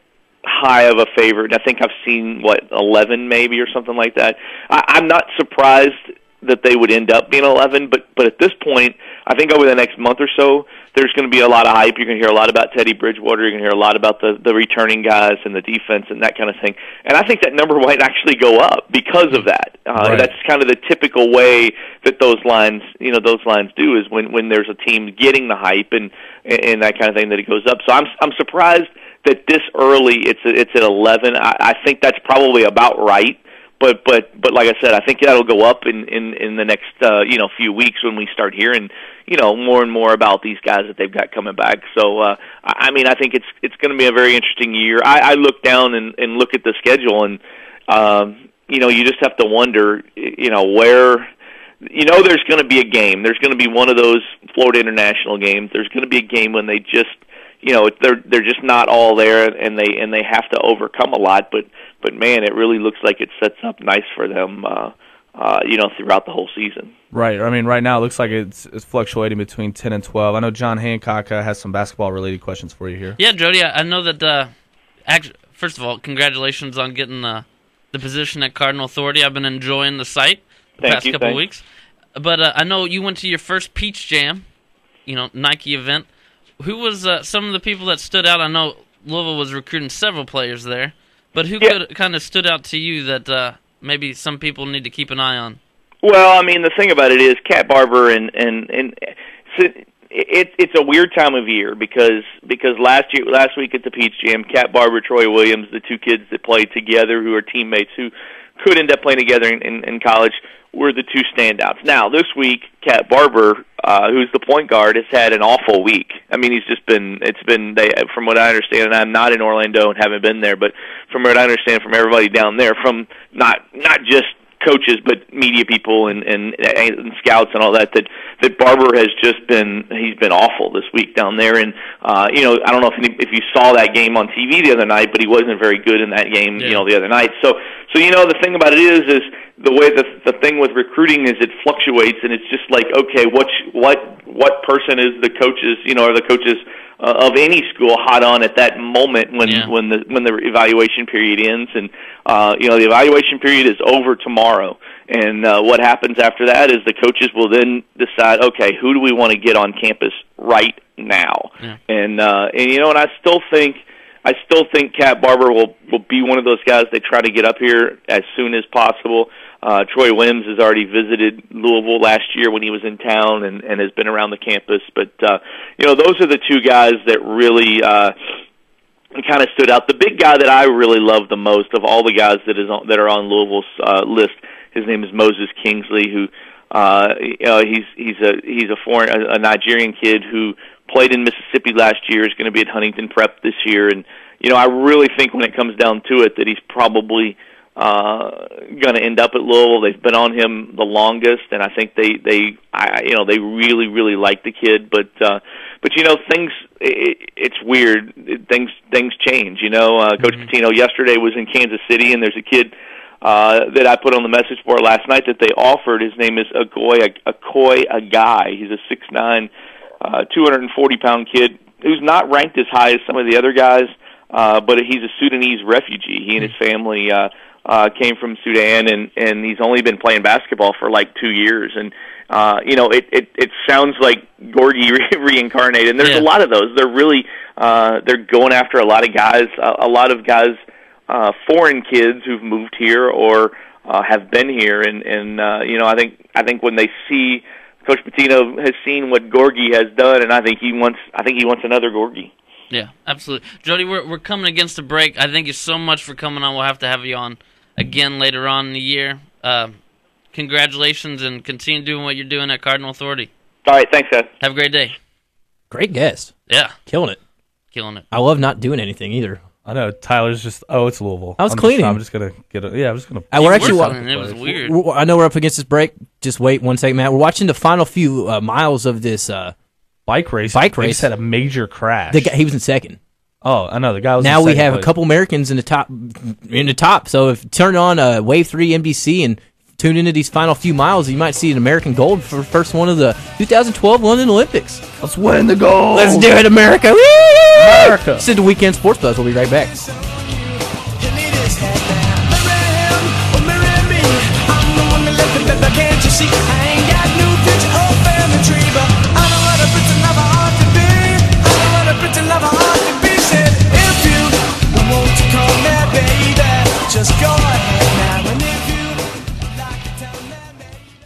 high of a favorite. I think I've seen, what, eleven maybe or something like that. I, I'm not surprised that they would end up being eleven, but, but at this point, I think over the next month or so, there's going to be a lot of hype. You're going to hear a lot about Teddy Bridgewater. You're going to hear a lot about the, the returning guys and the defense and that kind of thing. And I think that number might actually go up because of that. Uh, right. That's kind of the typical way that those lines, you know, those lines do, is when, when there's a team getting the hype and and that kind of thing, that it goes up. So I'm I'm surprised that this early it's it's at eleven. I, I think that's probably about right. But but but like I said, I think that'll go up in in in the next uh, you know few weeks when we start hearing you know more and more about these guys that they've got coming back. So uh, I mean, I think it's it's going to be a very interesting year. I, I look down and, and look at the schedule, and um, you know you just have to wonder you know where you know there's going to be a game. There's going to be one of those Florida International games. There's going to be a game when they just you know they're they're just not all there, and they and they have to overcome a lot, but. But, man, it really looks like it sets up nice for them, uh, uh, you know, throughout the whole season. Right. I mean, right now it looks like it's, it's fluctuating between ten and twelve. I know John Hancock uh, has some basketball-related questions for you here. Yeah, Jody, I know that, uh, actually, first of all, congratulations on getting uh, the position at Cardinal Authority. I've been enjoying the site the Thank past you, couple thanks. weeks. But uh, I know you went to your first Peach Jam, you know, Nike event. Who was uh, some of the people that stood out? I know Louisville was recruiting several players there. But who Yeah. could kind of stood out to you that uh, maybe some people need to keep an eye on? Well, I mean, the thing about it is Cat Barber and and and so it, it's a weird time of year because because last year last week at the Peach Jam, Cat Barber, Troy Williams, the two kids that played together who are teammates who could end up playing together in, in, in college, were the two standouts. Now, this week, Cat Barber, uh, who's the point guard, has had an awful week. I mean, he's just been, it's been, they, from what I understand, and I'm not in Orlando and haven't been there, but from what I understand from everybody down there, from not not just coaches, but media people and, and, and scouts and all that, that, that Barber has just been, he's been awful this week down there. And, uh, you know, I don't know if any, if you saw that game on T V the other night, but he wasn't very good in that game, yeah. you know, the other night. So, so, you know, the thing about it is, is the way the, the thing with recruiting is it fluctuates, and it's just like, okay, what, what, what person is the coaches, you know, are the coaches uh, of any school hot on at that moment when, yeah. when the, when the evaluation period ends. And, uh, you know, the evaluation period is over tomorrow. And uh, what happens after that is the coaches will then decide, okay, who do we want to get on campus right now? Yeah. And, uh, and, you know, and I still think, I still think Cat Barber will, will be one of those guys they try to get up here as soon as possible. Uh, Troy Williams has already visited Louisville last year when he was in town and, and has been around the campus. But, uh, you know, those are the two guys that really uh, kind of stood out. The big guy that I really love the most of all the guys that is on, that are on Louisville's uh, list, his name is Moses Kingsley, who uh, you know, he's he's a he's a foreign a, a Nigerian kid who played in Mississippi last year, is going to be at Huntington Prep this year. And, you know, I really think when it comes down to it that he's probably uh, going to end up at Louisville. They've been on him the longest, and I think they, they I, you know, they really, really like the kid. But, uh, but you know, things, it, it's weird. It, things things change, you know. Uh, Coach mm-hmm. Pitino yesterday was in Kansas City, and there's a kid uh, that I put on the message board last night that they offered. His name is Agoy Akoy Agai. He's a six nine, uh, two hundred forty pound kid who's not ranked as high as some of the other guys, uh, but he's a Sudanese refugee. He and his family uh, uh, came from Sudan, and, and he's only been playing basketball for like two years. And, uh, you know, it, it, it sounds like Gorgie re- reincarnated. And there's yeah. a lot of those. They're really, uh, they're going after a lot of guys, a, a lot of guys, uh, foreign kids who've moved here or uh, have been here. And, and uh, you know, I think, I think when they see Coach Pitino has seen what Gorgie has done, and I think he wants, I think he wants another Gorgie. Yeah, absolutely. Jody, we're we're coming against the break. I thank you so much for coming on. We'll have to have you on again later on in the year. Uh, congratulations, and continue doing what you're doing at Cardinal Authority. All right, thanks, guys. Have a great day. Great guest. Yeah. Killing it. Killing it. I love not doing anything either. I know. Tyler's just, oh, it's Louisville. I was I'm cleaning. Just, I'm just going to get it. Yeah, I'm just going to. Uh, we're actually wa- It was weird. We're, I know we're up against this break. Just wait one second, Matt. We're watching the final few uh, miles of this uh, bike race. Bike They race. just had a major crash. The guy, he was in second. Oh, I know. The guy was Now in we second have place. a couple Americans in the top. In the top. So if you turn on uh, Wave three N B C and tune into these final few miles, you might see an American gold for the first one of the two thousand twelve London Olympics. Let's win the gold. Let's do it, America! Woo! America. This is the Weekend Sports Buzz. We'll be right back. Can't you see? I ain't got no picture or family tree, but I know what a pretty lover ought to be. I know what a pretty lover ought to be. Said, if you want to call me baby, just go ahead now. And if you like to tell me, baby.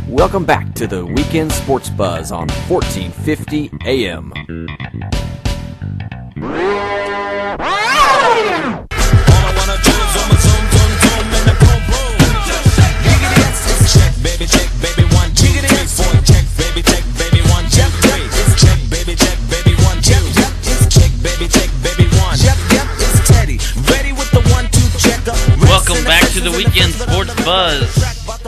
Welcome back to the Weekend Sports Buzz on fourteen fifty A M. Welcome back to the Weekend Sports Buzz.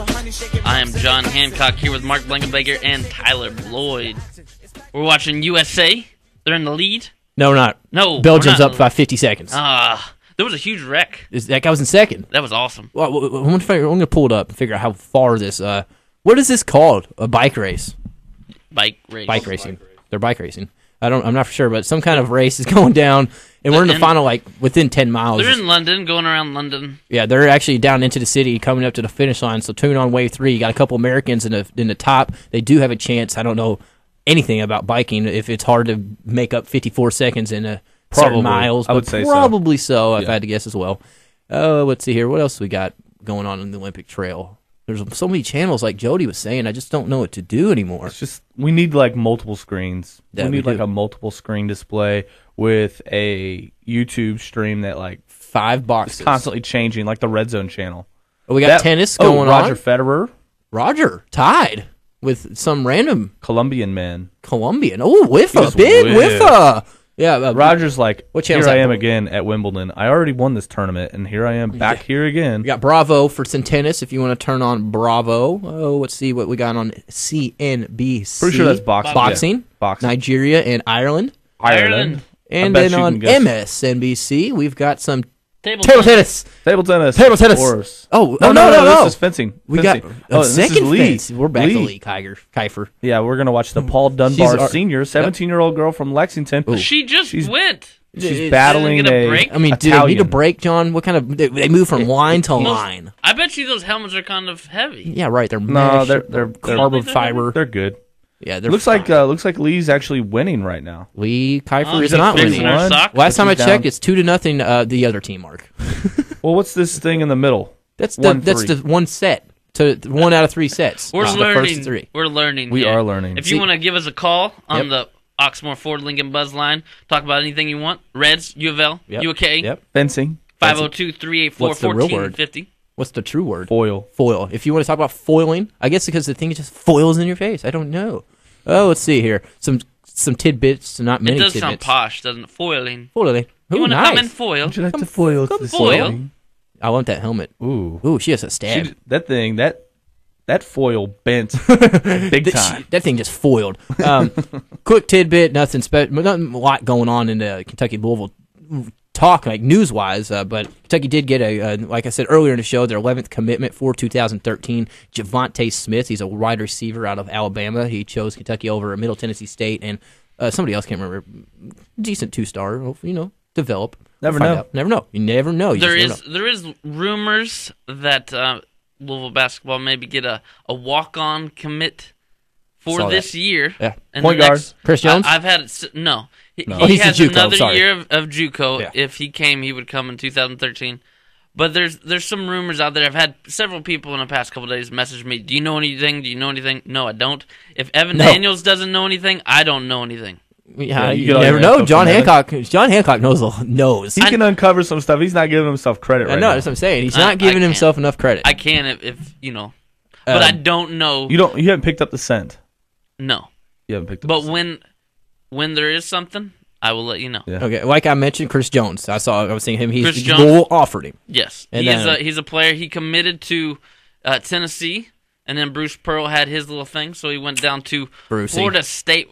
I am John Hancock here with Mark Blankenbaker and Tyler Lloyd. We're watching U S A. They're in the lead. No, we're not. No, Belgium's we're not. up by fifty seconds. Ah, there was a huge wreck. Is- that guy was in second. That was awesome. Well, well, I'm gonna figure- I'm going to pull it up and figure out how far this. Uh, what is this called? A bike race? Bike race. Bike racing. They're bike racing. I don't. I'm not for sure, but some kind of race is going down, and we're in the And- final, like within ten miles. They're in London, going around London. Yeah, they're actually down into the city, coming up to the finish line. So tune on wave three. You got a couple Americans in the in the top. They do have a chance. I don't know anything about biking. If it's hard to make up fifty-four seconds in a Probably. certain miles, I would but say so. probably so. If Yeah. I had to guess as well. Uh, let's see here. What else we got going on in the Olympic Trail? There's so many channels, like Jody was saying. I just don't know what to do anymore. It's just we need like multiple screens. Yeah, we we need like do. a multiple screen display with a YouTube stream that like Five is boxes. constantly changing, like the Red Zone channel. Oh, we got That- tennis oh, going Roger on. Federer, Roger tied with some random Colombian man. Colombian. Oh, Wiffa, just big whiffed. Wiffa. Yeah, uh, Roger's like, What here channel's I that? am again at Wimbledon. I already won this tournament, and here I am back here again. We got Bravo for some tennis. If you want to turn on Bravo, oh, let's see what we got on C N B C. Pretty sure that's boxing. Boxing, Yeah. Boxing. Nigeria and Ireland, Ireland. and bet then you can on guess. M S N B C we've got some Table, table tennis. Table tennis. Table tennis. Of course. Oh, no, oh, no, no, no, no. This is fencing. We Fencing. got oh, a this second is Lee. fence. We're back to Lee. Lee Kiger, Kiefer. Yeah, we're gonna watch the Paul Dunbar our- Senior, seventeen-year-old girl from Lexington. She just She's- went. She's She battling doesn't get a a. break? I mean, do they Italian. need a break, John? What kind of they, they move from line to Most- line? I bet you those helmets are kind of heavy. Yeah, right. They're No, mesh, they're they're, they're carbon fiber. They're good. Yeah, they're Looks like uh, looks like Lee's actually winning right now. Lee Kiefer Oh, is she's not fixing winning. her One. socks. Last time I She's checked, down. it's two to nothing. Uh, the other team, Mark. Well, what's this thing in the middle? That's the One, that's three. the one set to one out of three sets. We're It's the learning. first three. We're learning. We here. are learning. If See- you want to give us a call on Yep. the Oxmoor Ford Lincoln Buzz line, talk about anything you want. Reds, U of L, Yep. U of K, Yep. Fencing. five oh two, three eight four, What's the real one four word? five oh. What's the true word? Foil. Foil. If you want to talk about foiling, I guess because the thing just foils in your face. I don't know. Oh, let's see here. Some some tidbits, not It many does sound tidbits. posh, doesn't it? Foiling. Foiling. You Ooh, want to nice. come in foil? Would you like to foil come this foil. thing? I want that helmet. Ooh. Ooh, she has a stab. She, that thing, that that foil bent big that, time. she- that thing just foiled. Um, quick tidbit, nothing special, nothing a lot going on in the Kentucky Louisville talk, like news wise. Uh, but Kentucky did get a, uh, like I said earlier in the show, their eleventh commitment for two thousand thirteen. Javonte Smith, he's a wide receiver out of Alabama. He chose Kentucky over Middle Tennessee State, and uh, somebody else can't remember. Decent two star, you know, develop. Never Find know. out. Never know. You never know. You There just is never know. there is rumors that uh, Louisville basketball maybe get a, a walk on commit for Saw this that. year. Yeah. And Point the guard. next- Chris Jones? I, I've had it. s- No, he, No. he Oh, he's a has JUCO, another sorry. year of, of JUCO. Yeah. If he came, he would come in two thousand thirteen. But there's there's some rumors out there. I've had several people in the past couple of days message me. Do you know anything? Do you know anything? No, I don't. If Evan No. Daniels doesn't know anything, I don't know anything. Yeah, Yeah, you you get all never your know. info John from Hancock. John Hancock knows. knows. He can uncover some stuff. He's not giving himself credit I right know. now. That's what I'm saying. He's I- not I giving can't. himself enough credit. I can if, if you know, but I Um, don't know. You don't. You haven't picked up the scent. No, You haven't picked up. but the scent. when when there is something, I will let you know. Yeah. Okay, like I mentioned, Chris Jones. I saw. I was seeing him. He's Chris he Jones? Louisville offered him. Yes, And he's then- a he's a player. He committed to uh, Tennessee, and then Bruce Pearl had his little thing, so he went down to Brucey. Florida State.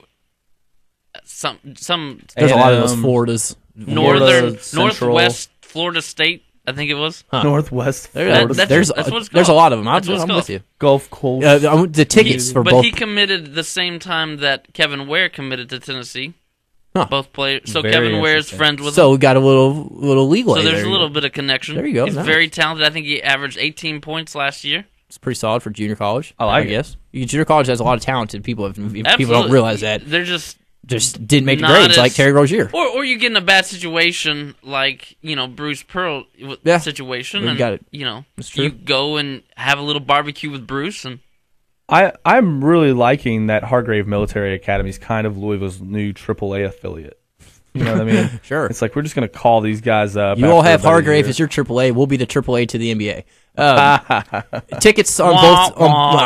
Some some There's a lot of those A and M, Floridas. northern Central. northwest Florida State, I think it was. Huh. Northwest There- Florida. that's- there's that's what it's there's a called. lot of them. I'm, That's what it's I'm called. with you. Gulf Coast. Uh, I'm- the tickets for But both. he committed the same time that Kevin Ware committed to Tennessee. Huh. Both players. So Very Kevin Ware's interesting. friends with so him. we got a little little leeway. So there's there. a little bit of connection. There you go, He's nice. very talented. I think he averaged eighteen points last year. It's pretty solid for junior college. I like I it. guess junior college has a lot of talented people. If, if people Absolutely. don't realize that, They're just just didn't make the not grades as- like Terry Rozier. Or, or you get in a bad situation like, you know, Bruce Pearl w- Yeah. situation. We and, got it. You know, That's true. you go and have a little barbecue with Bruce and I I'm really liking that Hargrave Military Academy is kind of Louisville's new triple A affiliate. You know what I mean? Sure. It's like we're just going to call these guys up. You all after have about a Hargrave year. as your triple A. We'll be the triple A to the N B A. Um, tickets on both.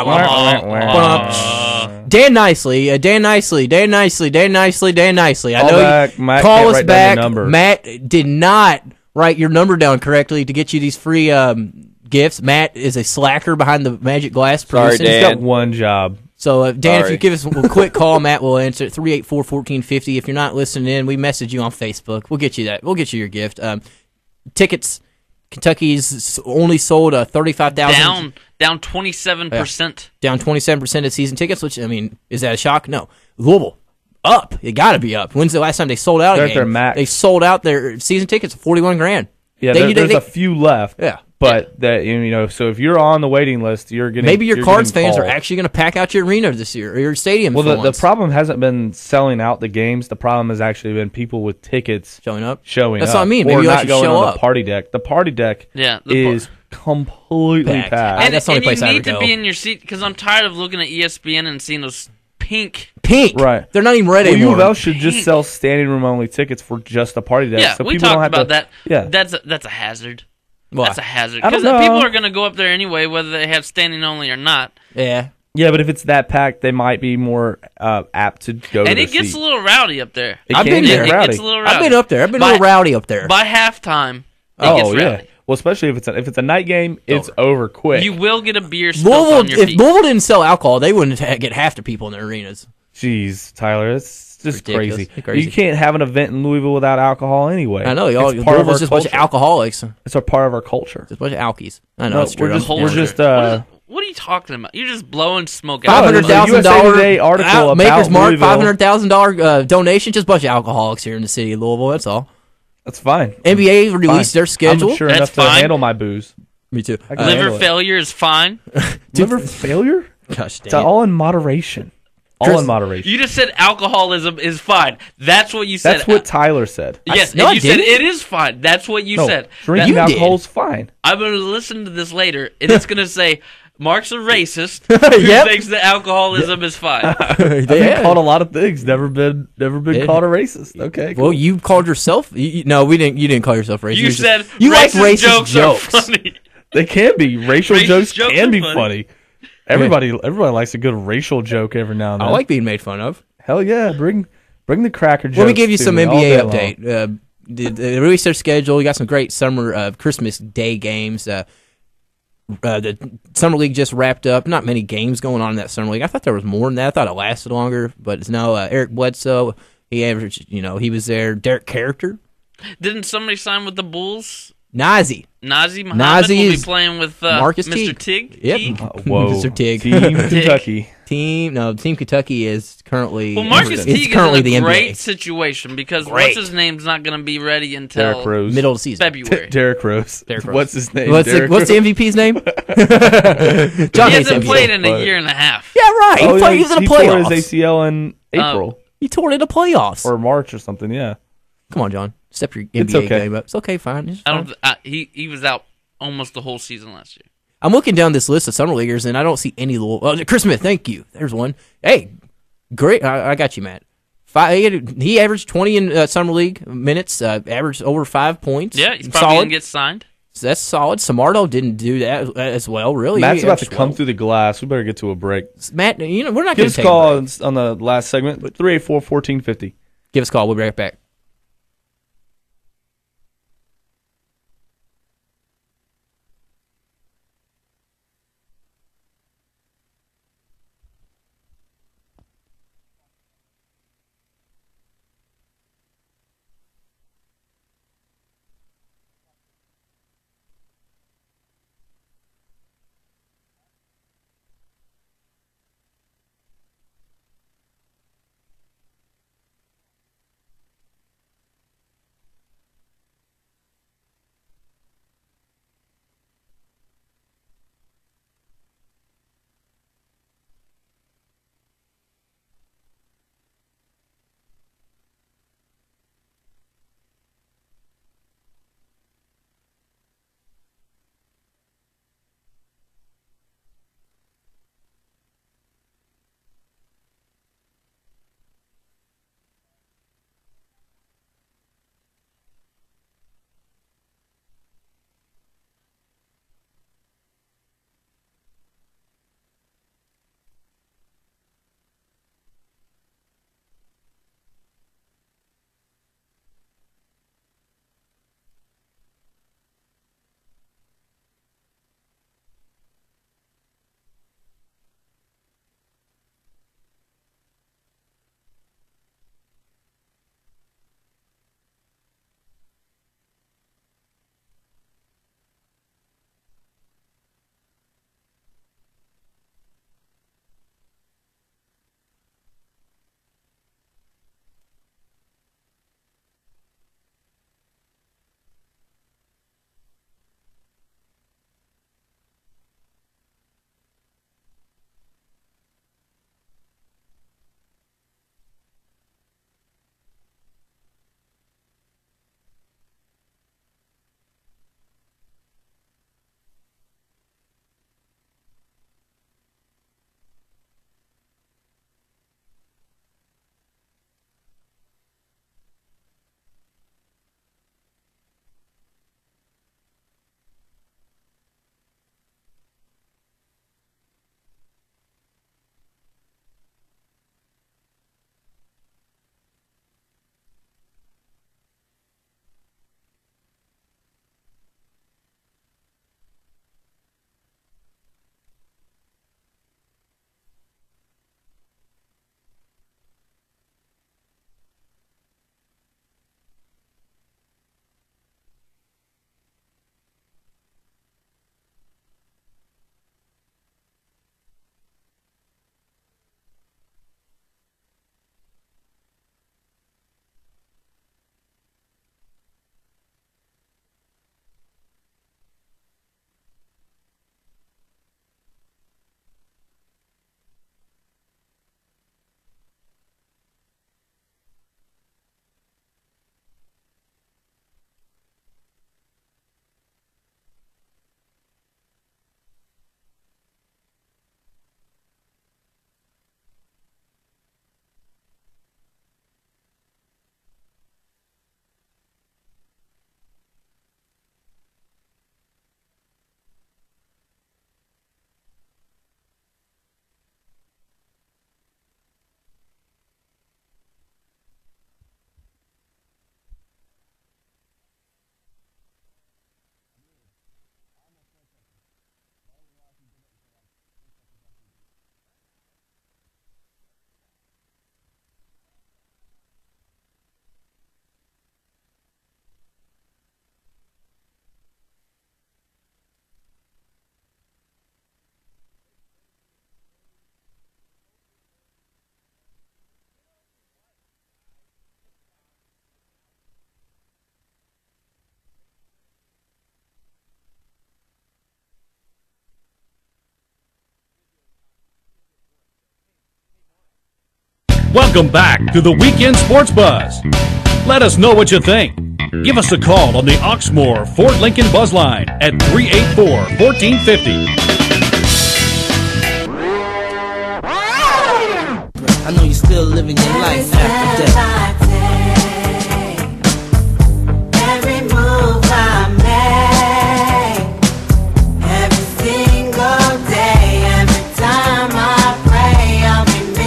On, Dan Nicely, uh, Dan Nicely, Dan Nicely, Dan Nicely, Dan Nicely. I Call know back. you Matt call can't us write down your back. number. Matt did not write your number down correctly to get you these free um, gifts. Matt is a slacker behind the Magic Glass. Sorry, producing. He's Dan. got one job. So, uh, Dan, if Sorry. you give us a quick call, Matt will answer it. three eight four, one four five zero. If you're not listening in, we message you on Facebook. We'll get you that. We'll get you your gift. Um, tickets, Kentucky's only sold uh, thirty-five thousand. Down down twenty-seven percent. Down twenty-seven percent of season tickets, which, I mean, is that a shock? No. Louisville, up. It got to be up. When's the last time they sold out They're a at game? their max. They sold out their season tickets, forty-one grand. Yeah, They- there, they- there's they- a few left. Yeah. But that you know, so if you're on the waiting list, you're getting Maybe your you're Cards getting fans are called. actually going to pack out your arena this year, or your stadium. Well, for the, the once. problem hasn't been selling out the games. The problem has actually been people with tickets showing up. showing That's up. what I mean. Or Maybe you not actually going show on up. the party deck. The party deck Yeah, the par- is completely Packed. packed. And, that's the only and place you I need would to go. be in your seat because I'm tired of looking at E S P N and seeing those pink. Pink. Right. They're not even red Well, U anymore. of L should just Pink. sell standing room only tickets for just the party deck. Yeah, so we people don't talked have about to, that. Yeah, That's a, that's a hazard. Why? That's a hazard I don't because know. people are going to go up there anyway, whether they have standing only or not. Yeah. yeah, but if it's that packed, they might be more uh, apt to go. And to it their gets seat. a little rowdy up there. It I've can been get there. It rowdy. gets a little rowdy. I've been up there. I've been By- a little rowdy up there. By halftime, it Oh gets yeah. rowdy. Well, especially if it's a, if it's a night game, it's over quick. You will get a beer spilled on Louisville, your if feet. Louisville didn't sell alcohol, they wouldn't ha- get half the people in their arenas. Jeez, Tyler, it's just Ridiculous. crazy. It's crazy. You can't have an event in Louisville without alcohol anyway. I know, y'all. It's part of our Louisville's just a bunch of culture. alcoholics. It's It's a part of our culture. a bunch of alkies. I know, No, it's true. we're just I'm- we're Culture. just uh, What, is, what are you talking about? You're just blowing smoke Five out. hundred there's a thousand U S A dollar Today article about Maker's Mark. Louisville. Five hundred thousand dollar uh, donation. Just a bunch of alcoholics here in the city of Louisville. That's all. that's fine. N B A released Fine. their schedule. I'm sure That's enough fine. to handle my booze. Me too. I can handle Liver it. failure is fine. Liver failure? Gosh It's dang it. all in moderation. All Chris, in moderation. You just said alcoholism is fine. That's what you said. That's what Tyler said. Yes, no, and I you said didn't. it is fine. That's what you no, said. drinking You did. alcohol is fine. I'm going to listen to this later, and it's going to say Mark's a racist who Yep. thinks that alcoholism is fine. I've been Yeah. called a lot of things. Never been, never been Yeah. called a racist. Okay. Well, you called yourself. You, you- no, we didn't. You didn't call yourself racist. You just- said you like racist racist jokes, jokes. are funny. They can be racial Racist jokes. jokes Can are be funny. funny. Everybody, everybody likes a good racial joke every now and I then. like being made fun of. Hell yeah, bring, bring the cracker jokes. Let me give you to some me N all B A day long. update. Uh, they, they released their schedule. You got some great summer uh, Christmas Day games. Uh, uh, the summer league just wrapped up. Not many games going on in that summer league. I thought there was more than that. I thought it lasted longer, but it's now uh, Eric Bledsoe. He averaged, you know, he was there. Derek Character, Didn't somebody sign with the Bulls? Nazi, Nazi Muhammad Nazi will be is playing with uh, Marcus Mister Teague. Tig. Yep. Teague? Uh, whoa, Mister Tig. Team Kentucky. Team no Team Kentucky is currently Well, Marcus it's Teague currently is the in a N B A. great situation because Great. what's his name's not going to be ready Derrick until Rose. middle of the season. February. Derrick Rose. Derrick Rose. What's his name? What's the, Derrick what's the Rose? M V P's name? John he hates hasn't M V P. played in a but- year and a half. Yeah, right. Oh, he, yeah, played, he was in the he tore playoffs. his A C L in April He tore it in the playoffs. or March or something. Yeah. Come on, John. Step your N It's B A okay. game up. It's okay, fine. It's I fine. don't. th- I, he he was out almost the whole season last year. I'm looking down this list of summer leaguers, and I don't see any little. Oh, Chris Smith, thank you. There's one. Hey, great. I, I got you, Matt. Five, he, had- he averaged twenty in uh, summer league minutes. Uh, averaged over five points. Yeah, he's probably solid. gonna get signed. So that's solid. Samardo didn't do that as well. Really, Matt's He about to averaged come well. through the glass. We better get to a break. Matt, you know we're not Give going us to a take a call break. on the last segment. three eight four, one four five zero. Give us a call. We'll be right back. Welcome back to the Weekend Sports Buzz. Let us know what you think. Give us a call on the Oxmoor Ford Lincoln Buzz Line at three eight four, one four five zero. I know you're still living your life after death. Every move I make, every single day, every time I pray, I'll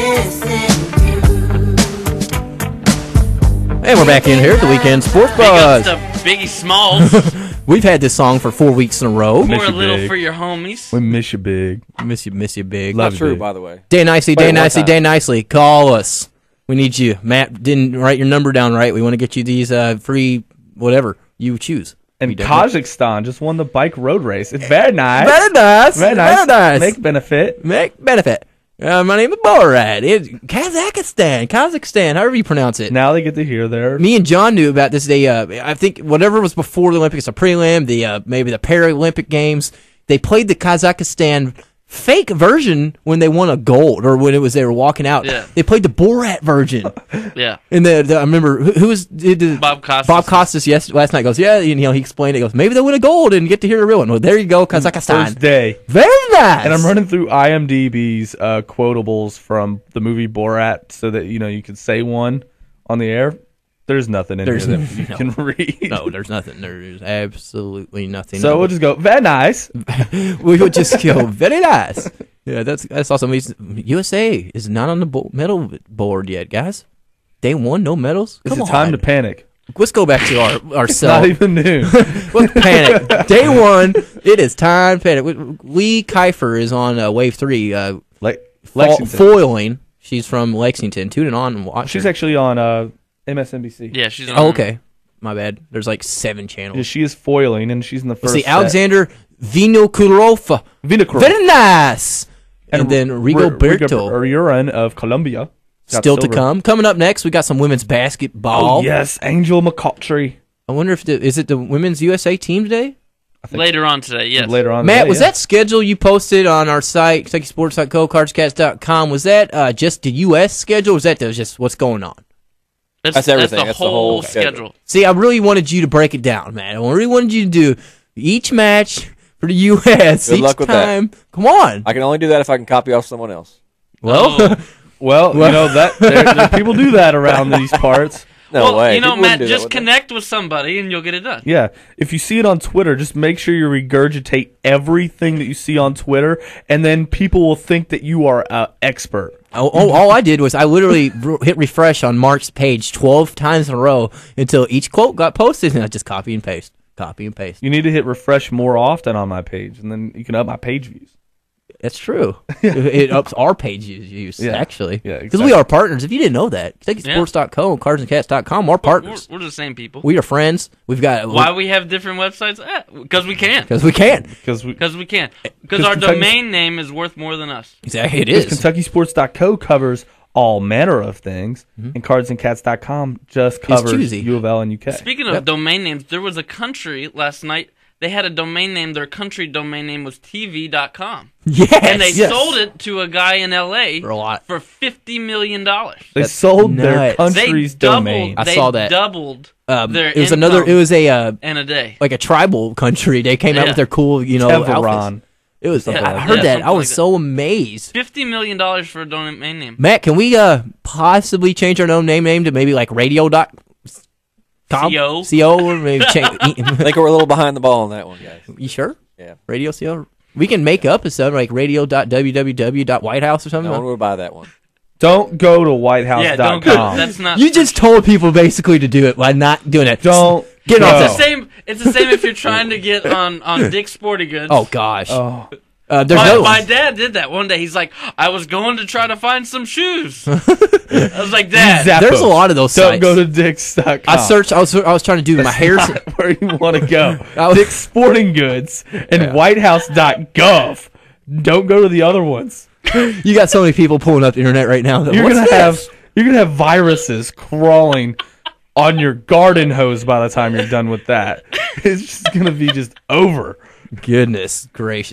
be missing you. And we're back in here at the Weekend Sports Big Buzz. up to Biggie Smalls. We've had this song for four weeks in a row. Pour a you little big. for your homies. We miss you big. Miss you, miss you big. Love Not you, true, big. by the way. Dan Nicely, Wait, Dan one Nicely, time. Dan Nicely. Call us. We need you. Matt didn't write your number down right. We want to get you these uh, free whatever you choose. And We don't. Kazakhstan just won the bike road race. It's very nice. Very nice. Very nice. Very nice. Make benefit. Make benefit. Uh, my name is Borat. It's Kazakhstan. Kazakhstan, however you pronounce it. Now they get to hear their. Me and John knew about this. They, uh, I think, whatever was before the Olympics, the prelim, the uh, maybe the Paralympic Games. They played the Kazakhstan fake version when they won a gold, or when it was they were walking out. Yeah. They played the Borat version. Yeah. And the, the I remember who, who was did, did, Bob Costas. Bob Costas yes last night goes yeah you know he explained it, he goes maybe they'll win a gold and get to hear a real one. Well, there you go, Kazakhstan. First day. Very nice. And I'm running through IMDb's uh, quotables from the movie Borat so that you know you can say one on the air. There's nothing in There's here that you no. can read. No, there's nothing. There's absolutely nothing. So we'll just go very nice. we would just go very nice. Yeah, that's that's awesome. U S A is not on the bo- medal board yet, guys. Day one, no medals. It's Come a time on. to panic. Let's go back to our It's ourselves. not even noon. Let's panic. Day one, it is time to panic. Lee Kiefer is on uh, wave three. Uh, like fo- Lexington. foiling. She's from Lexington. Tune it on and watch. She's her. actually on uh, M S N B C. Yeah, she's on. Oh, okay. My bad. There's like seven channels. Yeah, she is foiling, and she's in the Let's first. see, set. Alexander Vinokurov. Vinokurov. Very nice. And, then Rigoberto. Uran of Colombia. Got Still to silver. come. Coming up next, we got some women's basketball. Oh, yes, Angel McCautry. I wonder if the, is it the women's U S A team today? Later on today, yes. Later on. Matt, today, was yeah. that schedule you posted on our site, Kentucky Sports dot co, cards cats dot com, was that uh, just the U S schedule, or was that the, just what's going on? That's, That's that's everything. the That's the whole whole schedule. schedule. See, I really wanted you to break it down, man. I really wanted you to do each match for the U S Good each luck with that. time. Come on. I can only do that if I can copy off someone else. Well, Oh. Well, you know that there, there, people do that around these parts. No well, way. you know, People wouldn't Matt, do that, just would they? connect with somebody and you'll get it done. Yeah, if you see it on Twitter, just make sure you regurgitate everything that you see on Twitter, and then people will think that you are an expert. Oh, oh, all I did was I literally r- hit refresh on Mark's page twelve times in a row until each quote got posted, and I just copy and paste, copy and paste. You need to hit refresh more often on my page, and then you can up my page views. That's true. it, it ups our page use, use Yeah. actually. Yeah, Because exactly. we are partners. If you didn't know that, Kentucky Sports dot co and cards and cats dot com are We're, partners. we're the same people. We are friends. We've got Why we have different websites? Because we can. because we can. Because we, Because we can. Because Because our Kentucky's- domain name is worth more than us. Exactly, it because is. Kentucky Sports dot co covers all manner of things, Mm-hmm. and cards and cats dot com just covers choosy. U of L and U K. Speaking of Yep. domain names, there was a country last night. They had a domain name. Their country domain name was T V dot com. Yes. And they Yes. sold it to a guy in L A For a lot. for fifty million dollars. They That's sold their nuts. They country's doubled, domain. I they saw that. doubled Um, their it was another. income It was a uh, in a day. like a tribal country. They came out Yeah. with their cool, you know, Teveron. outfits. It was. Something I like heard that. that. Something I was like so amazed. Fifty million dollars for a domain name. Matt, can we uh possibly change our own name name to maybe like radio dot com? C O? C O or maybe change. I think we're a little behind the ball on that one, guys. You sure? Yeah. Radio C O. We can make up a stuff like radio dot w w w dot white house or something. No one would buy that one. Don't go to white house Yeah, dot don't com. go. That's not. You just told people basically to do it by not doing it. Don't Get go. off It's the same. It's the same if you're trying to get on on Dick's Sporting Goods. Oh gosh. Oh, Uh, there's My, no. my dad did that one day. He's like, I was going to try to find some shoes. I was like, Dad, Zappos. There's a lot of those Don't sites. go to dicks dot com. I searched. I was. I was trying to do my hair. That's not where you want to go. I was- Dick's Sporting Goods and white house dot gov. Don't go to the other ones. You got so many people pulling up the internet right now. That, You're What's gonna this? have you're gonna have viruses crawling on your garden hose by the time you're done with that. It's just gonna be just over. Goodness gracious.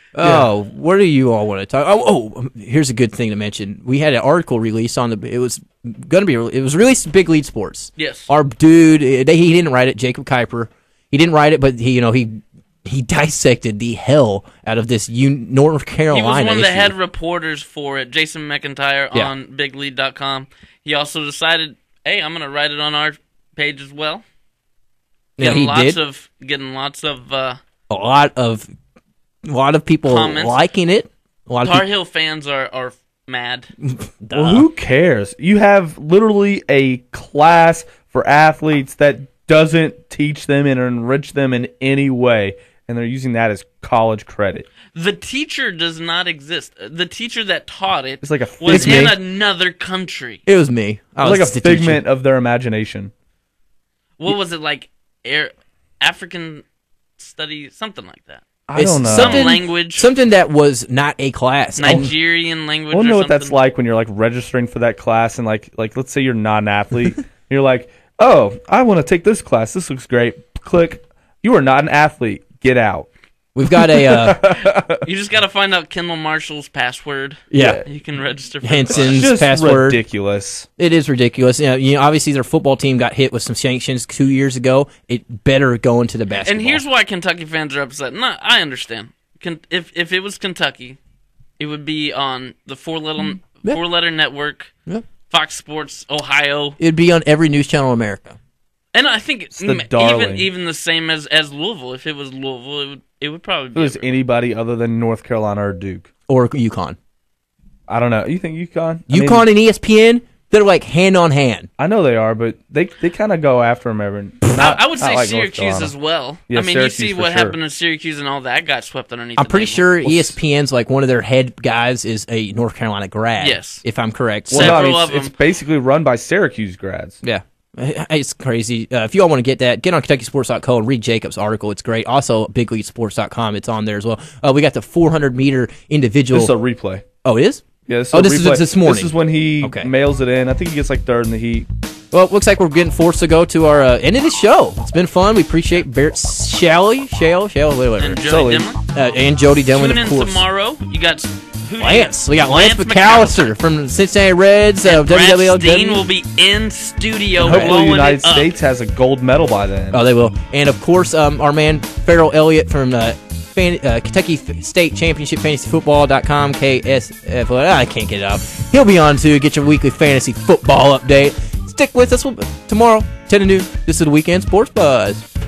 Oh, what do you all want to talk? Oh, oh, here's a good thing to mention. We had an article released on the. It was going to be. It was released in Big Lead Sports. Yes. Our dude, eh, he didn't write it. Jacob Kuiper. He didn't write it, but he, you know, he he dissected the hell out of this Un- North Carolina. He was one of the issue. head reporters for it, Jason McIntyre Yeah. on big lead dot com. He also decided, hey, I'm going to write it on our page as well. Yeah, Getting he lots did. of getting lots of uh, a lot of a lot of people Comments. liking it. A lot of Tar people. Heel fans are are mad. Well, who cares? You have literally a class for athletes that doesn't teach them and enrich them in any way, and they're using that as college credit. The teacher does not exist. The teacher that taught it It's like a was figment. in another country. It was me. I It's was like a the teacher. figment of their imagination. What was it like? Air, African study, something like that. I It's don't know. Some Something, language, something that was not a class. Nigerian language. I want to or know what that's something. like when you're like registering for that class and like like let's say you're not an athlete. You're like, oh, I want to take this class. This looks great. Click. You are not an athlete. Get out. We've got a uh, You just got to find out Kendall Marshall's password. yeah. You can register for Henson's Just password. ridiculous. It is ridiculous. You know, you know, obviously their football team got hit with some sanctions two years ago. It better go into the basketball. And here's why Kentucky fans are upset. No, I understand. Ken- if if it was Kentucky, it would be on the four letter Yeah. four letter network, Yeah. Fox Sports Ohio, It'd be on every news channel in America. and I think the m- even darling. even the same as, as Louisville. If it was Louisville, it would it would probably If be it was everywhere. anybody other than North Carolina or Duke, Or UConn. I don't know. You think UConn? I mean, UConn and E S P N, they're like hand on hand. I know they are, but they they kind of go after them every. I, I would not say like North Syracuse Carolina. as well. Yeah, I mean, Syracuse you see for what sure. happened in Syracuse and all that got swept underneath. I'm the pretty table. sure E S P N's like one of their head guys is a North Carolina grad. Yes. If I'm correct. Well, no, I mean, Several it's, of it's them. basically run by Syracuse grads. Yeah. It's crazy. Uh, if you all want to get that, get on Kentucky Sports dot co and read Jacob's article. It's great. Also, Big League Sports dot com. It's on there as well. Uh, we got the four hundred meter individual. This is a replay. oh, it is? Yeah, this is Oh, a this is replay. this morning. This is when he Okay. mails it in. I think he gets like third in the heat. Well, it looks like we're getting forced to go to our uh, end of the show. It's been fun. We appreciate Barrett Shalley, Shale, Shale, whatever. And Jody Sully. Dimlin. Uh, and Jody Denlin, Tune in of course. tomorrow. You got who do you Lance. got? We got Lance, McAllister from Cincinnati Reds. Uh, And Brad W W L W. Steen will be in studio Hopefully, the blowing United it up. States has a gold medal by then. Oh, they will. And, of course, um, our man Farrell Elliott from uh, fan, uh, Kentucky F- State Championship Fantasy Football dot com, K S F. Well, I can't get it out. He'll be on, too. Get your weekly fantasy football update. Stick with us tomorrow, ten to noon. This is the Weekend Sports Buzz.